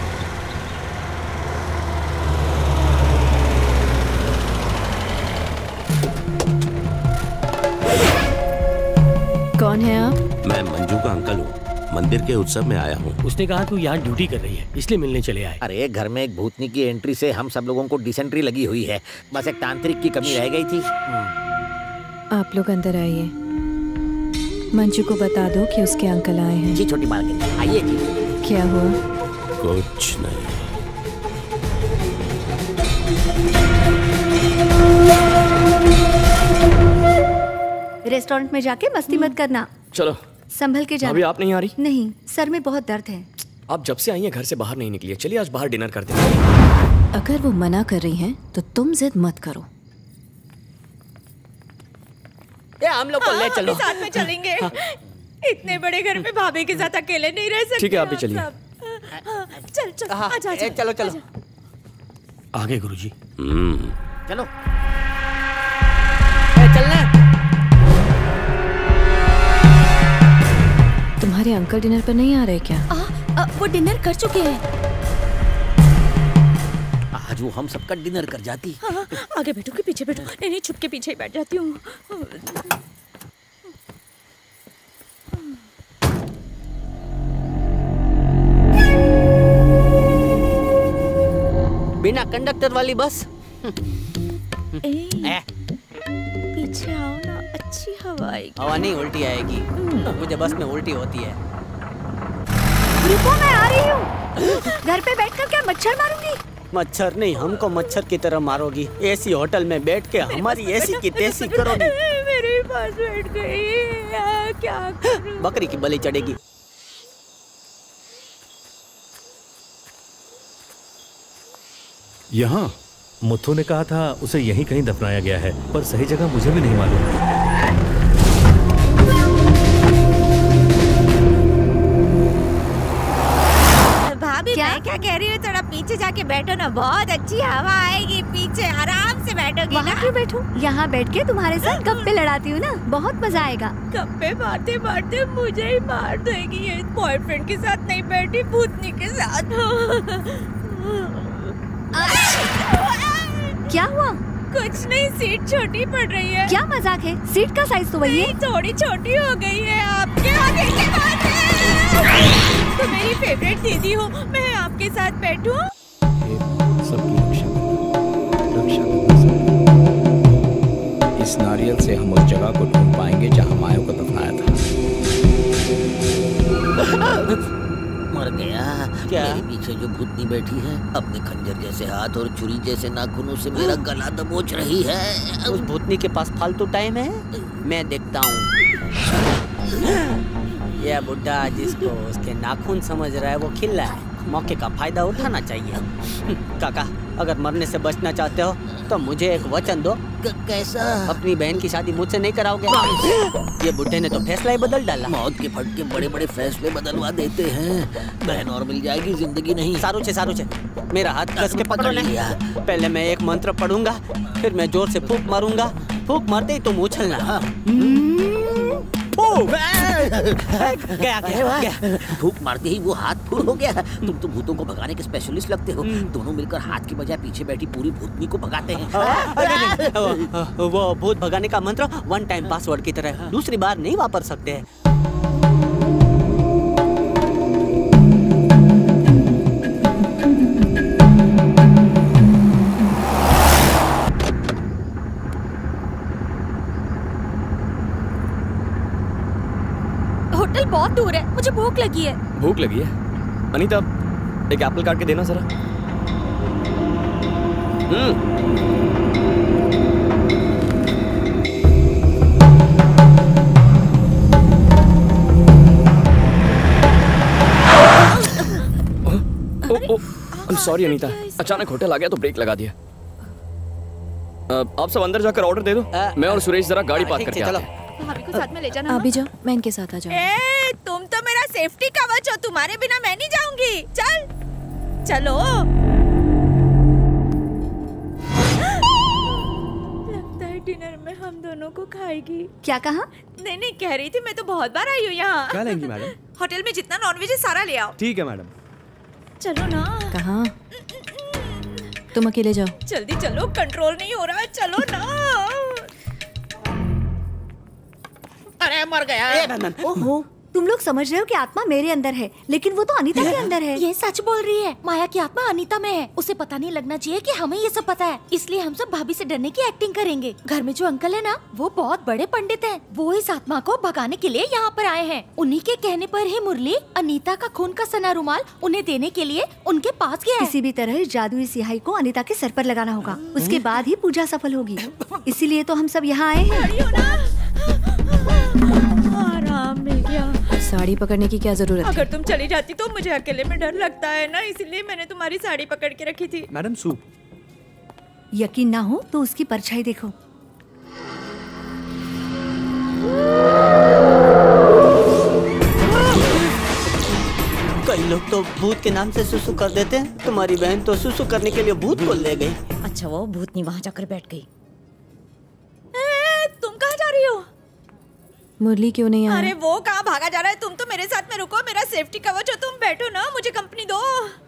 कौन है आप? मैं मंजू का अंकल हूँ, मंदिर के उत्सव में आया हूँ। उसने कहा तू यहाँ ड्यूटी कर रही है, इसलिए मिलने चले आए। अरे घर में एक भूतनी की एंट्री से हम सब लोगों को डिसेंट्री लगी हुई है, बस एक तांत्रिक की कमी रह गई थी। आप लोग अंदर आइए। मंजू को बता दो कि उसके अंकल आए हैं। जी छोटी मालकिन, आइए जी। क्या हुआ? कुछ नहीं। रेस्टोरेंट में जाके मस्ती मत करना। चलो संभल के जाना। अभी आप नहीं आ रही? नहीं, सर में बहुत दर्द है। आप जब से आई हैं घर से बाहर नहीं निकली है। चलिए आज बाहर डिनर करते हैं। अगर वो मना कर रही हैं तो तुम जिद मत करो। ये हम लोग को ले चलो। साथ में चलेंगे। इतने बड़े घर में भाभी के साथ अकेले नहीं रह सकते। ठीक है, आप भी चलिए। चल चल आजा आजा। चलो चलो आगे गुरुजी। चलो चलना। तुम्हारे अंकल डिनर पर नहीं आ रहे क्या? वो डिनर कर चुके हैं। आज वो हम सबका डिनर कर जाती। हाँ, आगे बैठो कि पीछे बैठो? नहीं नहीं, छुप के पीछे ही बैठ जाती हूँ। बिना कंडक्टर वाली बस। पीछे आओ ना, अच्छी हवा आएगी। हवा नहीं, उल्टी आएगी। मुझे बस में उल्टी होती है। रुको, मैं आ रही हूँ। घर पे बैठकर क्या मच्छर मारूंगी? मच्छर नहीं, हमको मच्छर की तरह मारोगी। एसी होटल में बैठ के हमारी एसी की तेजी करोगी। मेरे पास बैठ गई, क्या करूं? बकरी की बलि चढ़ेगी। यहाँ मुथु ने कहा था उसे यहीं कहीं दफनाया गया है, पर सही जगह मुझे भी नहीं मालूम। भाभी मैं क्या कह रही हूँ, थोड़ा पीछे जाके बैठो ना, बहुत अच्छी हवा आएगी। पीछे आराम से बैठोगी ना। वहाँ क्यों बैठूं? यहाँ बैठ के तुम्हारे साथ गप्पे लड़ाती हूँ ना, बहुत मजा आएगा। गप्पे मारते मारते मुझे ही मार देगी ये। बॉयफ्रेंड के साथ नहीं बैठी, भूतनी के साथ। क्या हुआ? कुछ नहीं, सीट छोटी पड़ रही है। क्या मजाक है? सीट का साइज तो वही है। थोड़ी छोटी हो गई है आपके आगे के बाद। तो मेरी फेवरेट दीदी हो, मैं आपके साथ बैठूं? सबकी रक्षा इस नारियल से हम उस जगह को ढूंढ पाएंगे जहाँ माया को दफनाया था। मर गया। क्या? मेरे पीछे जो भूतनी बैठी है अपने खंजर जैसे हाथ और छुरी जैसे नाखूनों से मेरा गला दबोच रही है। उस भूतनी के पास फालतू टाइम है, मैं देखता हूँ। यह बुड्ढा जिसको उसके नाखून समझ रहा है वो खिल्ला है। मौके का फायदा उठाना चाहिए। काका, अगर मरने से बचना चाहते हो तो मुझे एक वचन दो। कैसा? अपनी बहन की शादी मुझसे नहीं कराओगे? ये बुड्ढे ने तो फैसला ही बदल डाला। मौत के फटके बड़े बड़े फैसले बदलवा देते हैं। बहन और मिल जाएगी, जिंदगी नहीं। सारूचे मेरा हाथ कस के पकड़ो लिया। पहले मैं एक मंत्र पढ़ूंगा, फिर मैं जोर से फूंक मारूंगा। फूंक मारते ही तुम उछलना। गया। फूंक मारते ही वो हाथ फूल हो गया। तुम तो भूतों को भगाने के स्पेशलिस्ट लगते हो। दोनों मिलकर हाथ की बजाय पीछे बैठी पूरी भूतनी को भगाते हैं। वो भूत भगाने का मंत्र वन टाइम पासवर्ड की तरह है, दूसरी बार नहीं वापर सकते हैं। होटल बहुत दूर है, मुझे भूख लगी है। भूख लगी है? अनीता, एक एप्पल काट के देना जरा। सॉरी अनीता, अचानक होटल आ गया तो ब्रेक लगा दिया। आप सब अंदर जाकर ऑर्डर दे दो। मैं और सुरेश जरा गाड़ी पार्क करके आते हैं। भाभी को साथ में ले जाना। अभी जाओ, मैं इनके साथ आ जाऊँ। तुम तो मेरा सेफ्टी कवच हो, तुम्हारे बिना मैं नहीं जाऊंगी। चलो। लगता है डिनर में हम दोनों को खाएगी। क्या कहा? नहीं, कह रही थी मैं तो बहुत बार आई हूँ यहाँ। क्या लेंगी मैडम? होटल में जितना नॉनवेज है सारा ले आओ। ठीक है मैडम। चलो ना। कहाँ? तुम अकेले जाओ। जल्दी चलो, कंट्रोल नहीं हो रहा। चलो ना। अरे मर गया। ओहो, तुम लोग समझ रहे हो कि आत्मा मेरे अंदर है, लेकिन वो तो अनीता के अंदर है। ये सच बोल रही है। माया की आत्मा अनीता में है। उसे पता नहीं लगना चाहिए कि हमें ये सब पता है, इसलिए हम सब भाभी से डरने की एक्टिंग करेंगे। घर में जो अंकल है ना, वो बहुत बड़े पंडित हैं। वो इस आत्मा को भगाने के लिए यहाँ पर आए हैं। उन्हीं के कहने पर ही मुरली अनीता का खून का सना रुमाल उन्हें देने के लिए उनके पास गया है। किसी भी तरह इस जादुई स्याही को अनीता के सर पर लगाना होगा, उसके बाद ही पूजा सफल होगी। इसीलिए तो हम सब यहाँ आए हैं। आराम मिल गया। साड़ी पकड़ने की क्या जरूरत है? अगर तुम चली जाती तो मुझे अकेले में डर लगता है ना, इसलिए मैंने तुम्हारी साड़ी पकड़ के रखी थी। Madam soup. यकीन ना हो तो उसकी परछाई देखो। कई लोग तो भूत के नाम से सुसु कर देते हैं। तुम्हारी बहन तो सुसु करने के लिए भूत को ले गई। अच्छा, वो भूतनी वहाँ जाकर बैठ गई। तुम कहाँ जा रही हो? मुरली क्यों नहीं आया? अरे वो कहाँ भागा जा रहा है? तुम तो मेरे साथ में रुको, मेरा सेफ्टी कवच हो। तुम बैठो ना, मुझे कंपनी दो।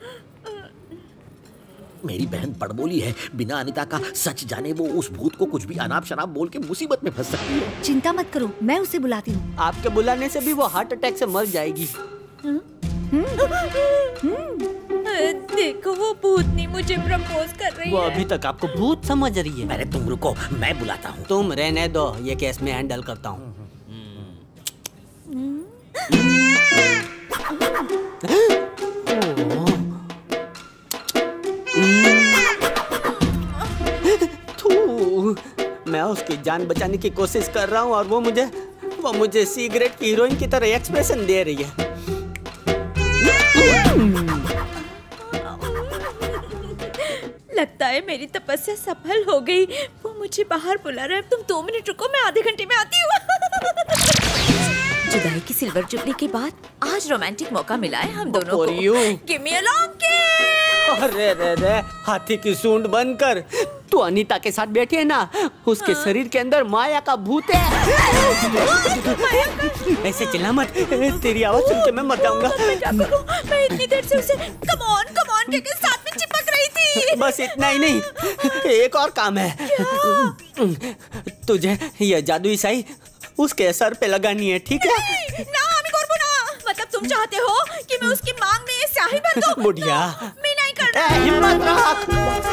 मेरी बहन बड़बोली है, बिना अनीता का सच जाने वो उस भूत को कुछ भी अनाप शनाप बोल के मुसीबत में फंस सकती है। चिंता मत करो, मैं उसे बुलाती हूँ। आपके बुलाने से भी वो हार्ट अटैक से मर जाएगी। देखो, वो भूतनी मुझे प्रपोज कर रही है। वो अभी तक आपको भूत समझ रही है। अरे तुम रुको, मैं बुलाता हूँ। तुम रहने दो, ये केस में हैंडल करता हूँ। मैं उसकी जान बचाने की कोशिश कर रहा हूँ और वो मुझे सिगरेट की हीरोइन की तरह एक्सप्रेशन दे रही है। लगता है मेरी तपस्या सफल हो गई। वो मुझे बाहर बुला रहा है। तुम 2 मिनट रुको, मैं आधे घंटे में आती हूँ। जुदाई की सिल्वर जुबली के बाद आज रोमांटिक मौका मिला है हम दोनों को। Give me a long kiss। अरे रे रे, हाथी की सूंड बनकर तू अनीता के साथ बैठी है ना, उसके शरीर के अंदर माया का भूत है। ऐसे चिल्ला मत, तेरी आवाज सुन के मैं मर जाऊंगा। मैं इतनी देर से उसे कम ऑन के साथ में चिपक रही थी। बस इतना ही नहीं, एक और काम है। तुझे ये जादुई स्याही उसके सर पे लगानी है, ठीक है? ना अमी करबो ना। मतलब तुम चाहते हो कि मैं उसकी मांग में ये स्याही भर दूं? बुढ़िया, मैं नहीं करना। हिम्मत रख।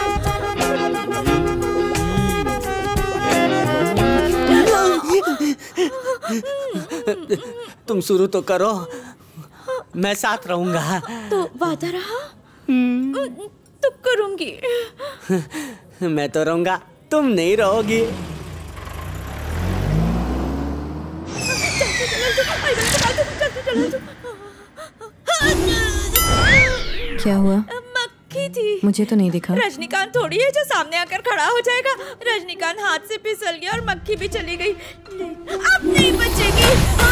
तुम शुरू तो करो, मैं साथ रहूंगा। तो वादा रहा? तो करूंगी। मैं तो रहूंगा, तुम नहीं रहोगी। क्या हुआ? मक्खी थी। मुझे तो नहीं दिखा। रजनीकांत थोड़ी है जो सामने आकर खड़ा हो जाएगा। रजनीकांत हाथ से फिसल गया और मक्खी भी चली गई। अब नहीं बचेगी।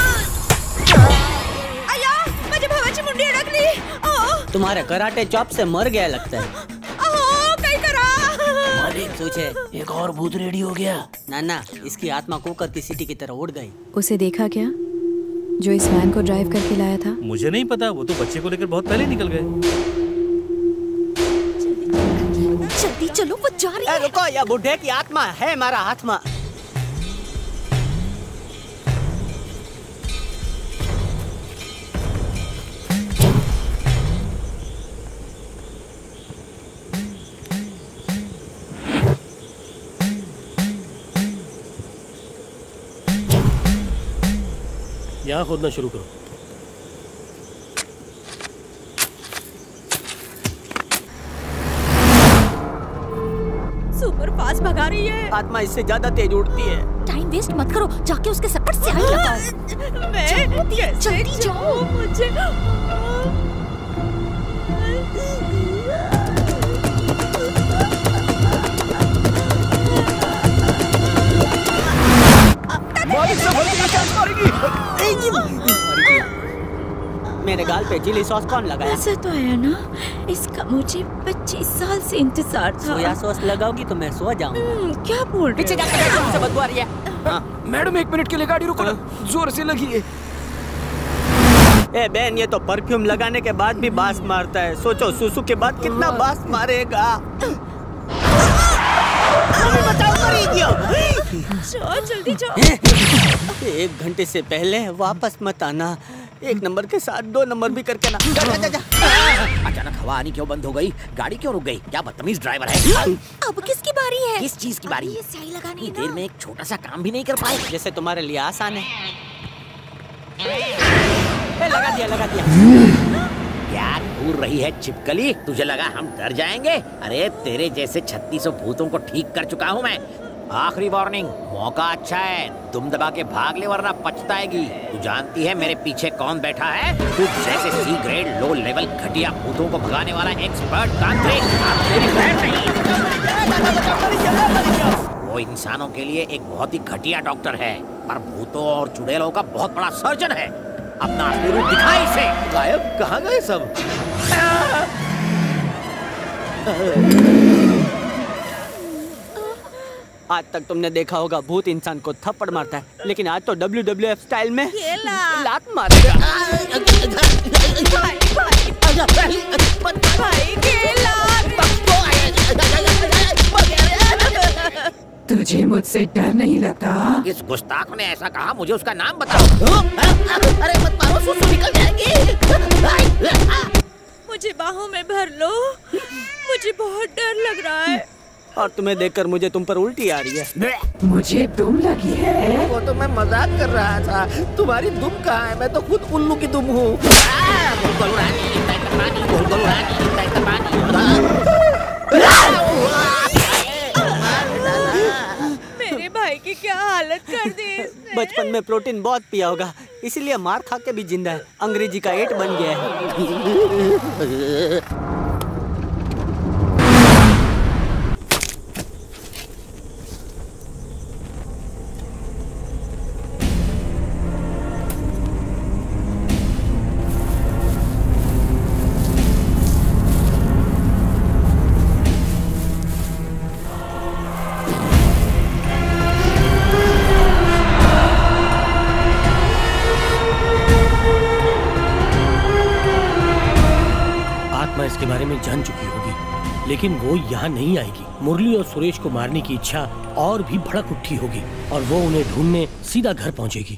आया, मुझे भवाची मुंडी अड़क ली। तुम्हारे कराटे चॉप से मर गया लगता है। कहीं करा। मालिक सोचे एक और भूत रेडी हो गया। ना, इसकी आत्मा कुकर की सीटी की तरह उड़ गई। उसे देखा क्या, जो इस वैन को ड्राइव करके लाया था? मुझे नहीं पता, वो तो बच्चे को लेकर बहुत पहले निकल गए। जल्दी चलो, वो जा रही है। रुको, यह बुढ़े की आत्मा है हमारा आत्मा। यहाँ खोदना शुरू करो। सुपर फास्ट भगा रही है। आत्मा इससे ज्यादा तेज उड़ती है। टाइम वेस्ट मत करो, जाके उसके सर पर स्याही लगाओ। मैं जल्दी जाओ। मुझे मेरे गाल पे चिली सॉस कौन लगाया? ऐसा तो है ना, इसका मुझे 25 साल से इंतजार था। सोया सॉस लगाओगी तो मैं सो जाऊंगा। क्या बोल रहे? पीछे जाकर देखो, मुझसे बदबू आ रही है। मैडम 1 मिनट के लिए गाड़ी रोको ना, जोर से लगी है। ए बहन, ये तो परफ्यूम लगाने के बाद भी बास मारता है। सोचो सुसु के बाद कितना बास मारेगा। जल्दी जाओ। 1 घंटे से पहले वापस मत आना, 1 नंबर के साथ 2 नंबर भी करके ना। जा। अचानक हवा आनी क्यों बंद हो गई? गाड़ी क्यों रुक गई? क्या बदतमीज ड्राइवर है? अब किसकी बारी है? किस चीज की बारी? ये स्याही लगानी है देर में एक छोटा सा काम भी नहीं कर पाए। जैसे तुम्हारे लिए आसान है। लगा दिया। क्या घूर रही है छिपकली? तुझे लगा हम डर जाएंगे? अरे तेरे जैसे 3600 भूतों को ठीक कर चुका हूँ मैं। आखिरी वार्निंग, मौका अच्छा है, तुम दबा के भाग ले वरना पछताएगी। तू जानती है मेरे पीछे कौन बैठा है? तू जैसे C ग्रेड लो लेवल घटिया भूतों को भगाने वाला एक्सपर्ट तांत्रिक। तेरी बहन नहीं, वो इंसानों के लिए एक बहुत ही घटिया डॉक्टर है, पर भूतों और चुड़ैलों का बहुत बड़ा सर्जन है। अपना असली रूप दिखा इसे। गायब कहाँ गए सब? आज तक तुमने देखा होगा भूत इंसान को थप्पड़ मारता है, लेकिन आज तो WWF स्टाइल में लात मारेगा। तुझे मुझसे डर नहीं लगता? इस गुस्ताख ने ऐसा कहा, मुझे उसका नाम बताओ। अरे मत मारो, सुसु निकल जाएगी। मुझे बाहों में भर लो, मुझे बहुत डर लग रहा है। और तुम्हें देखकर मुझे तुम पर उल्टी आ रही है। मुझे दुम लगी है। वो तो मैं मजाक कर रहा था। तुम्हारी दुम कहाँ है? मैं तो खुद उल्लू की दुम हूँ। मेरे भाई की क्या हालत कर दी इसने। बचपन में प्रोटीन बहुत पिया होगा, इसीलिए मार खा के भी जिंदा है। अंग्रेजी का 8 बन गया है। इसके बारे में जान चुकी होगी, लेकिन वो यहाँ नहीं आएगी। मुरली और सुरेश को मारने की इच्छा और भी भड़क उठी होगी और वो उन्हें ढूंढने सीधा घर पहुंचेगी।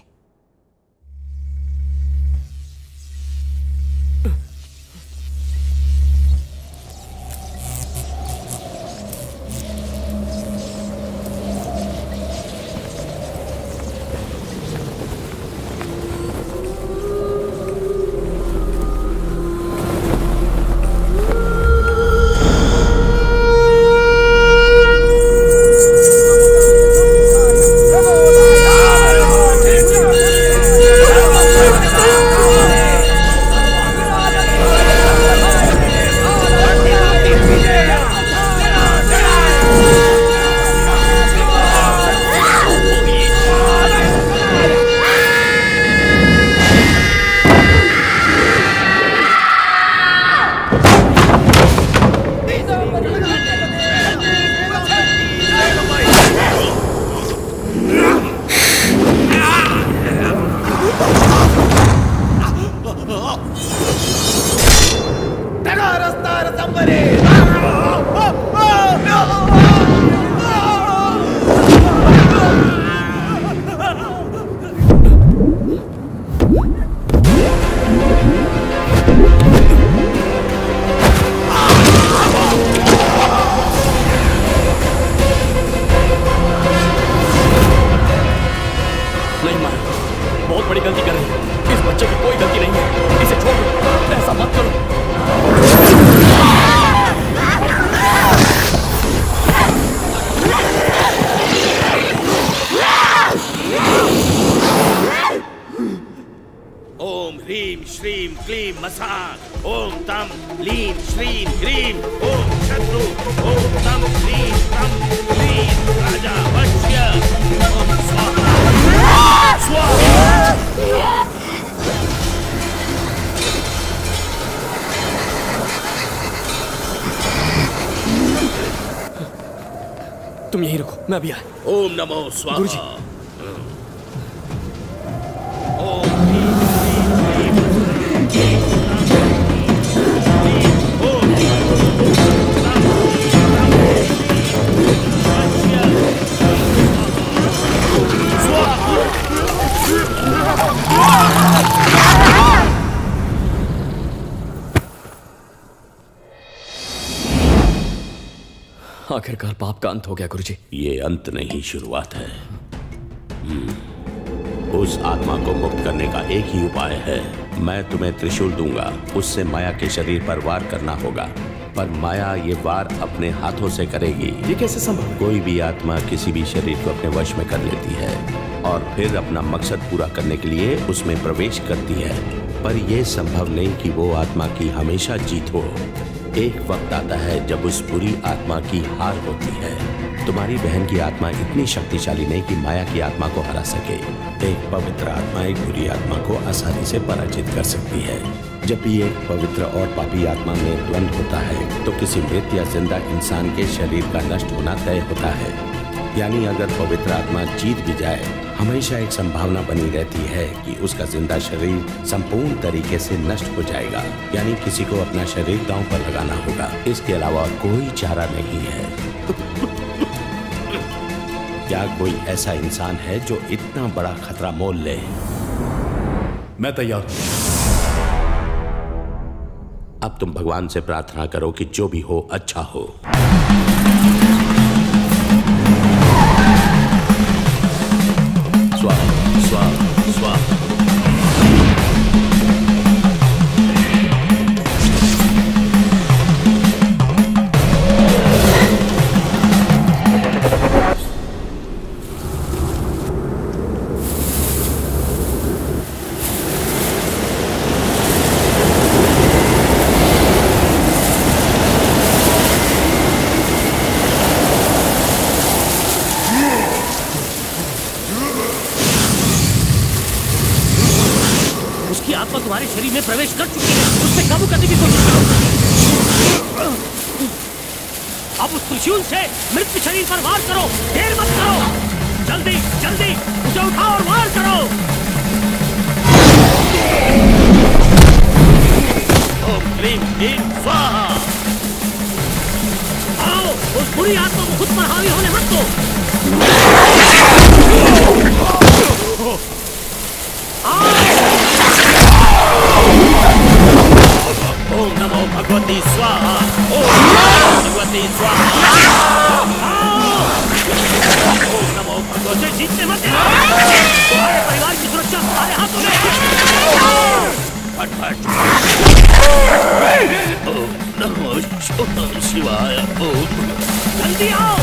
तुम यहीं रुको, मैं अभी आया। ओम नमो स्वाहा। गुरुजी। स्वाहा। आखिरकार पाप का अंत हो गया गुरुजी। ये अंत नहीं, शुरुआत है। उस आत्मा को मुक्त करने का एक ही उपाय है। मैं तुम्हें त्रिशूल दूंगा, उससे माया के शरीर पर वार करना होगा, पर माया ये वार अपने हाथों से करेगी। ये कैसे संभव? कोई भी आत्मा किसी भी शरीर को अपने वश में कर लेती है और फिर अपना मकसद पूरा करने के लिए उसमें प्रवेश करती है, पर यह संभव नहीं कि वो आत्मा की हमेशा जीत हो। एक वक्त आता है जब उस बुरी आत्मा की हार होती है। तुम्हारी बहन की आत्मा इतनी शक्तिशाली नहीं कि माया की आत्मा को हरा सके। एक पवित्र आत्मा एक बुरी आत्मा को आसानी से पराजित कर सकती है। जब भी एक पवित्र और पापी आत्मा में द्वंद्व होता है तो किसी मृत या जिंदा इंसान के शरीर का नष्ट होना तय होता है। यानी अगर पवित्र आत्मा जीत भी जाए, हमेशा एक संभावना बनी रहती है कि उसका जिंदा शरीर संपूर्ण तरीके से नष्ट हो जाएगा। यानी किसी को अपना शरीर दांव पर लगाना होगा, इसके अलावा कोई चारा नहीं है। क्या कोई ऐसा इंसान है जो इतना बड़ा खतरा मोल ले? मैं तैयार हूं। अब तुम भगवान से प्रार्थना करो कि जो भी हो अच्छा हो। स्वाहा स्वाहा स्वाहा। तुम्हारे शरीर में प्रवेश कर चुकी है, उससे काबू करने की कोशिश करो। अब उस त्रिशूल से मृत शरीर पर वार करो, देर मत करो। जल्दी जल्दी उसे उठाओ और वार करो। ओम क्लीं क्लीं स्वाहा। आओ, उस बुरी आत्मा को खुद पर हावी होने मत दो। ओम नमो भगवती स्वाहा। ओम नमो भगवती स्वाहा। ओम नमो भगवती। जीतने मत देना। तुम्हारे परिवार की सुरक्षा हमारे हाथों में है। फट ओम नमो शिवाय। जल्दी आओ।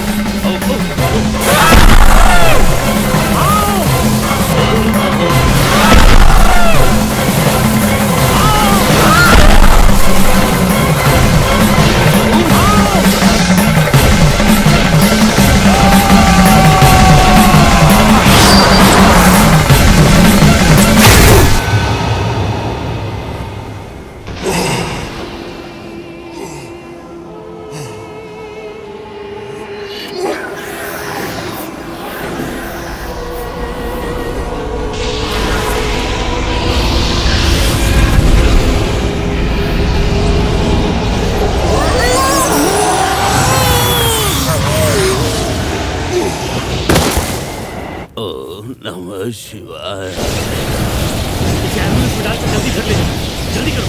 शिवाय। एम्बुलेंस में डालकर जल्दी कर ले, जल्दी करो।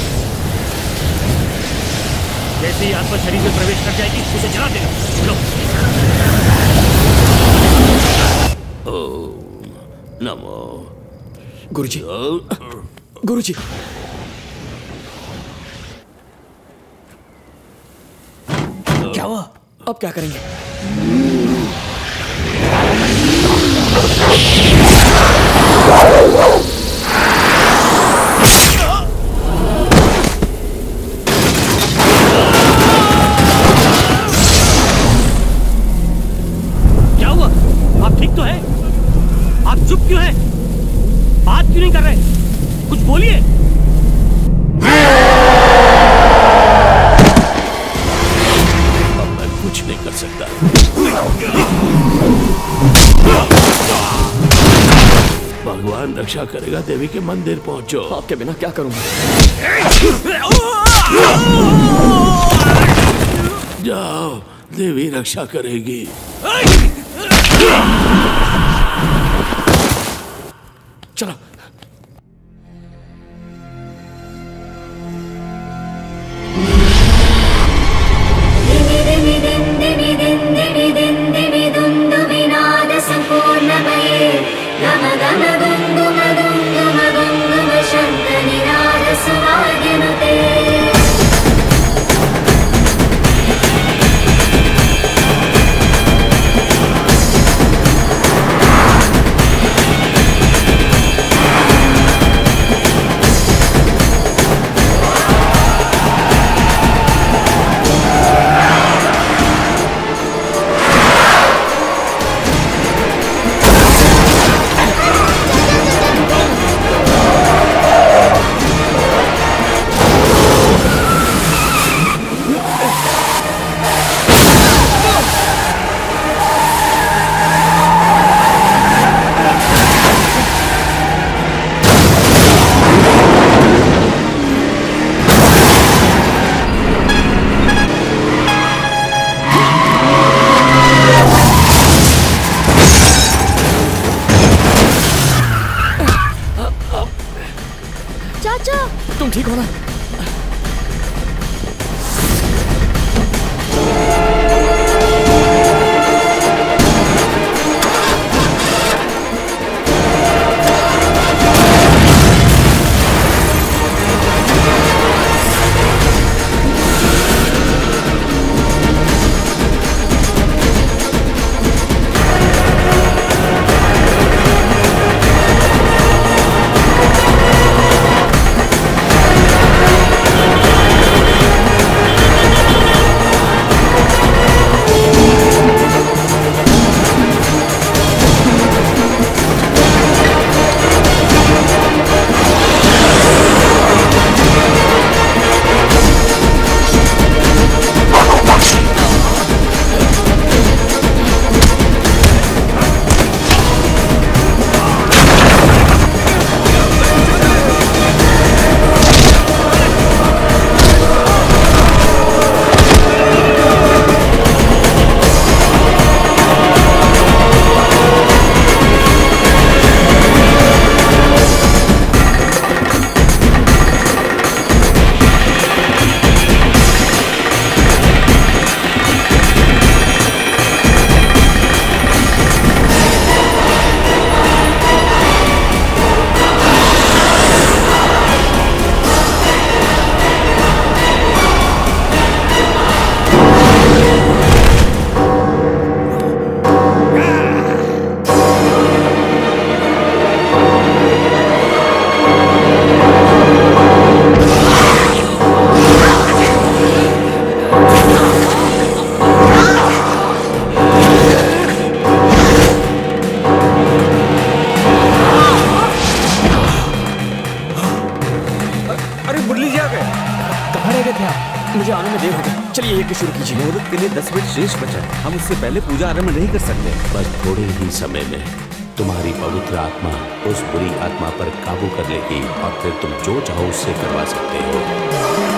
जैसे ही आत्मा शरीर में प्रवेश कर जाएगी उसे जला देना। ओम नमो। गुरुजी, गुरुजी। क्या हुआ? अब क्या करेंगे? क्या हुआ? आप ठीक तो हैं? आप चुप क्यों हैं? बात क्यों नहीं कर रहे? कुछ बोलिए। अब मैं कुछ नहीं कर सकता। भगवान रक्षा करेगा। देवी के मंदिर पहुंचो। आपके बिना क्या करूंगा? जाओ, देवी रक्षा करेगी। चलो। Ding ding ding ding मुझे आने में देर हो गई। चलिए यज्ञ शुरू कीजिए। मुहूर्त के लिए 10 मिनट शेष बचा है। हम उससे पहले पूजा आरंभ नहीं कर सकते। बस थोड़े ही समय में तुम्हारी पवित्र आत्मा उस बुरी आत्मा पर काबू कर लेगी और फिर तुम जो चाहो उससे करवा सकते हो।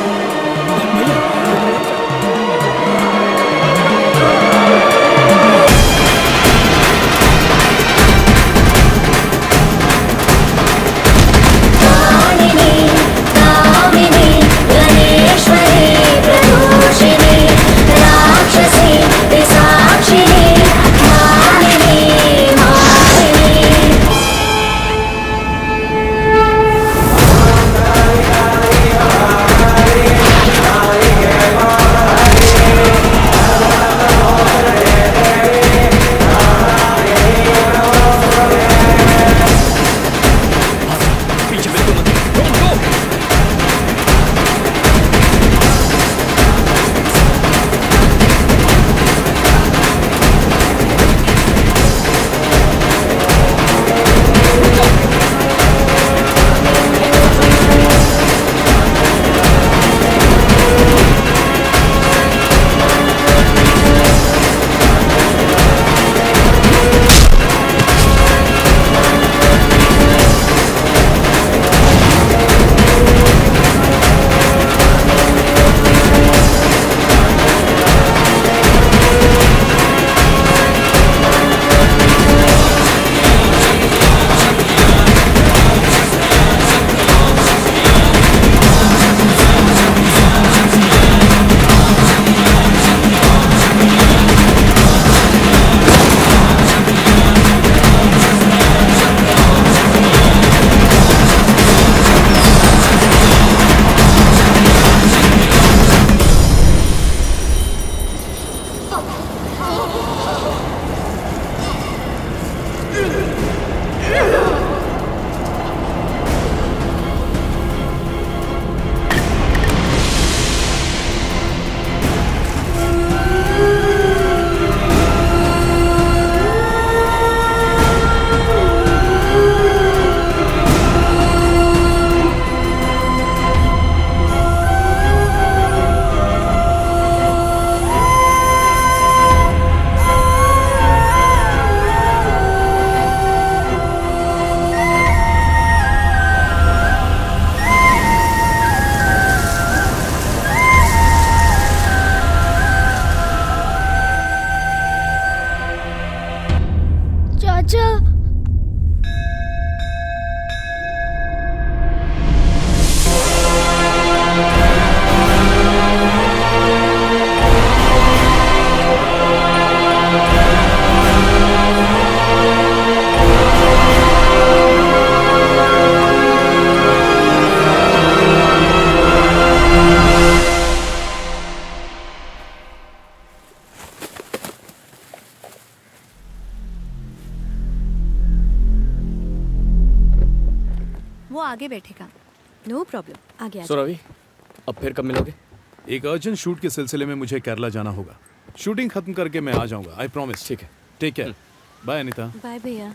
आगे बैठेगा। नो प्रॉब्लम, आगे आ सो रवि, अब फिर कब मिलोगे? एक अर्जेंट शूट के सिलसिले में मुझे केरला जाना होगा। शूटिंग खत्म करके मैं आ जाऊंगा, आई प्रॉमिस। ठीक है, take care. Bye Anita. Bye भैया,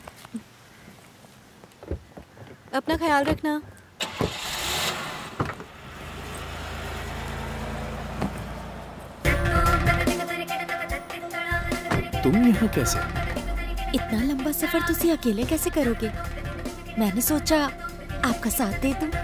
अपना ख्याल रखना। तुम यहाँ कैसे? इतना लंबा सफर तुसी अकेले कैसे करोगे? मैंने सोचा आपका साथ दे दूं।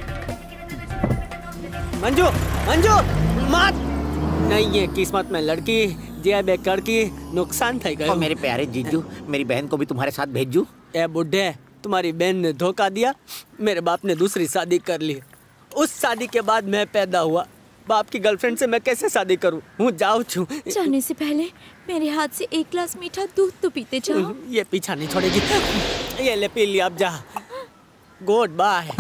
मंजू, मंजू, मत! नहीं, ये किस्मत में लड़की जे बेकार की नुकसान થઈ गयो। मेरे प्यारे जीजू, मेरी बहन को भी तुम्हारे साथ भेजू? ए बुड्ढे, तुम्हारी बहन ने धोखा दिया। मेरे बाप ने दूसरी शादी कर ली। उस शादी के बाद मैं पैदा हुआ। बाप की गर्लफ्रेंड से मैं कैसे शादी करूं? हूँ जाऊँ छू। जाने से पहले मेरे हाथ से एक ग्लास मीठा दूध तो पीते जाओ। ये पीछा नहीं छोड़ेगी। ये ले पी लिया, अब जा। Good bye.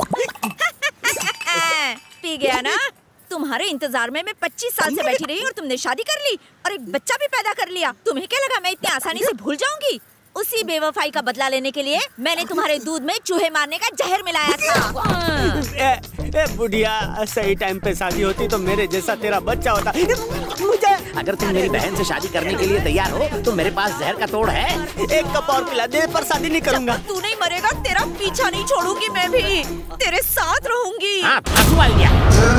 पी गया ना? तुम्हारे इंतजार में मैं 25 साल से बैठी रही और तुमने शादी कर ली और एक बच्चा भी पैदा कर लिया। तुम्हें क्या लगा मैं इतनी आसानी से भूल जाऊंगी? उसी बेवफाई का बदला लेने के लिए मैंने तुम्हारे दूध में चूहे मारने का जहर मिलाया था। ए बुढ़िया, सही टाइम पे शादी होती तो मेरे जैसा तेरा बच्चा होता। मुझे अगर तुम मेरी बहन से शादी करने के लिए तैयार हो तो मेरे पास जहर का तोड़ है। एक कप और पिला दे, पर शादी नहीं करूंगा। तू नहीं मरेगा, तेरा पीछा नहीं छोड़ूंगी मैं भी, तेरे साथ रहूंगी। हाँ, आइडिया।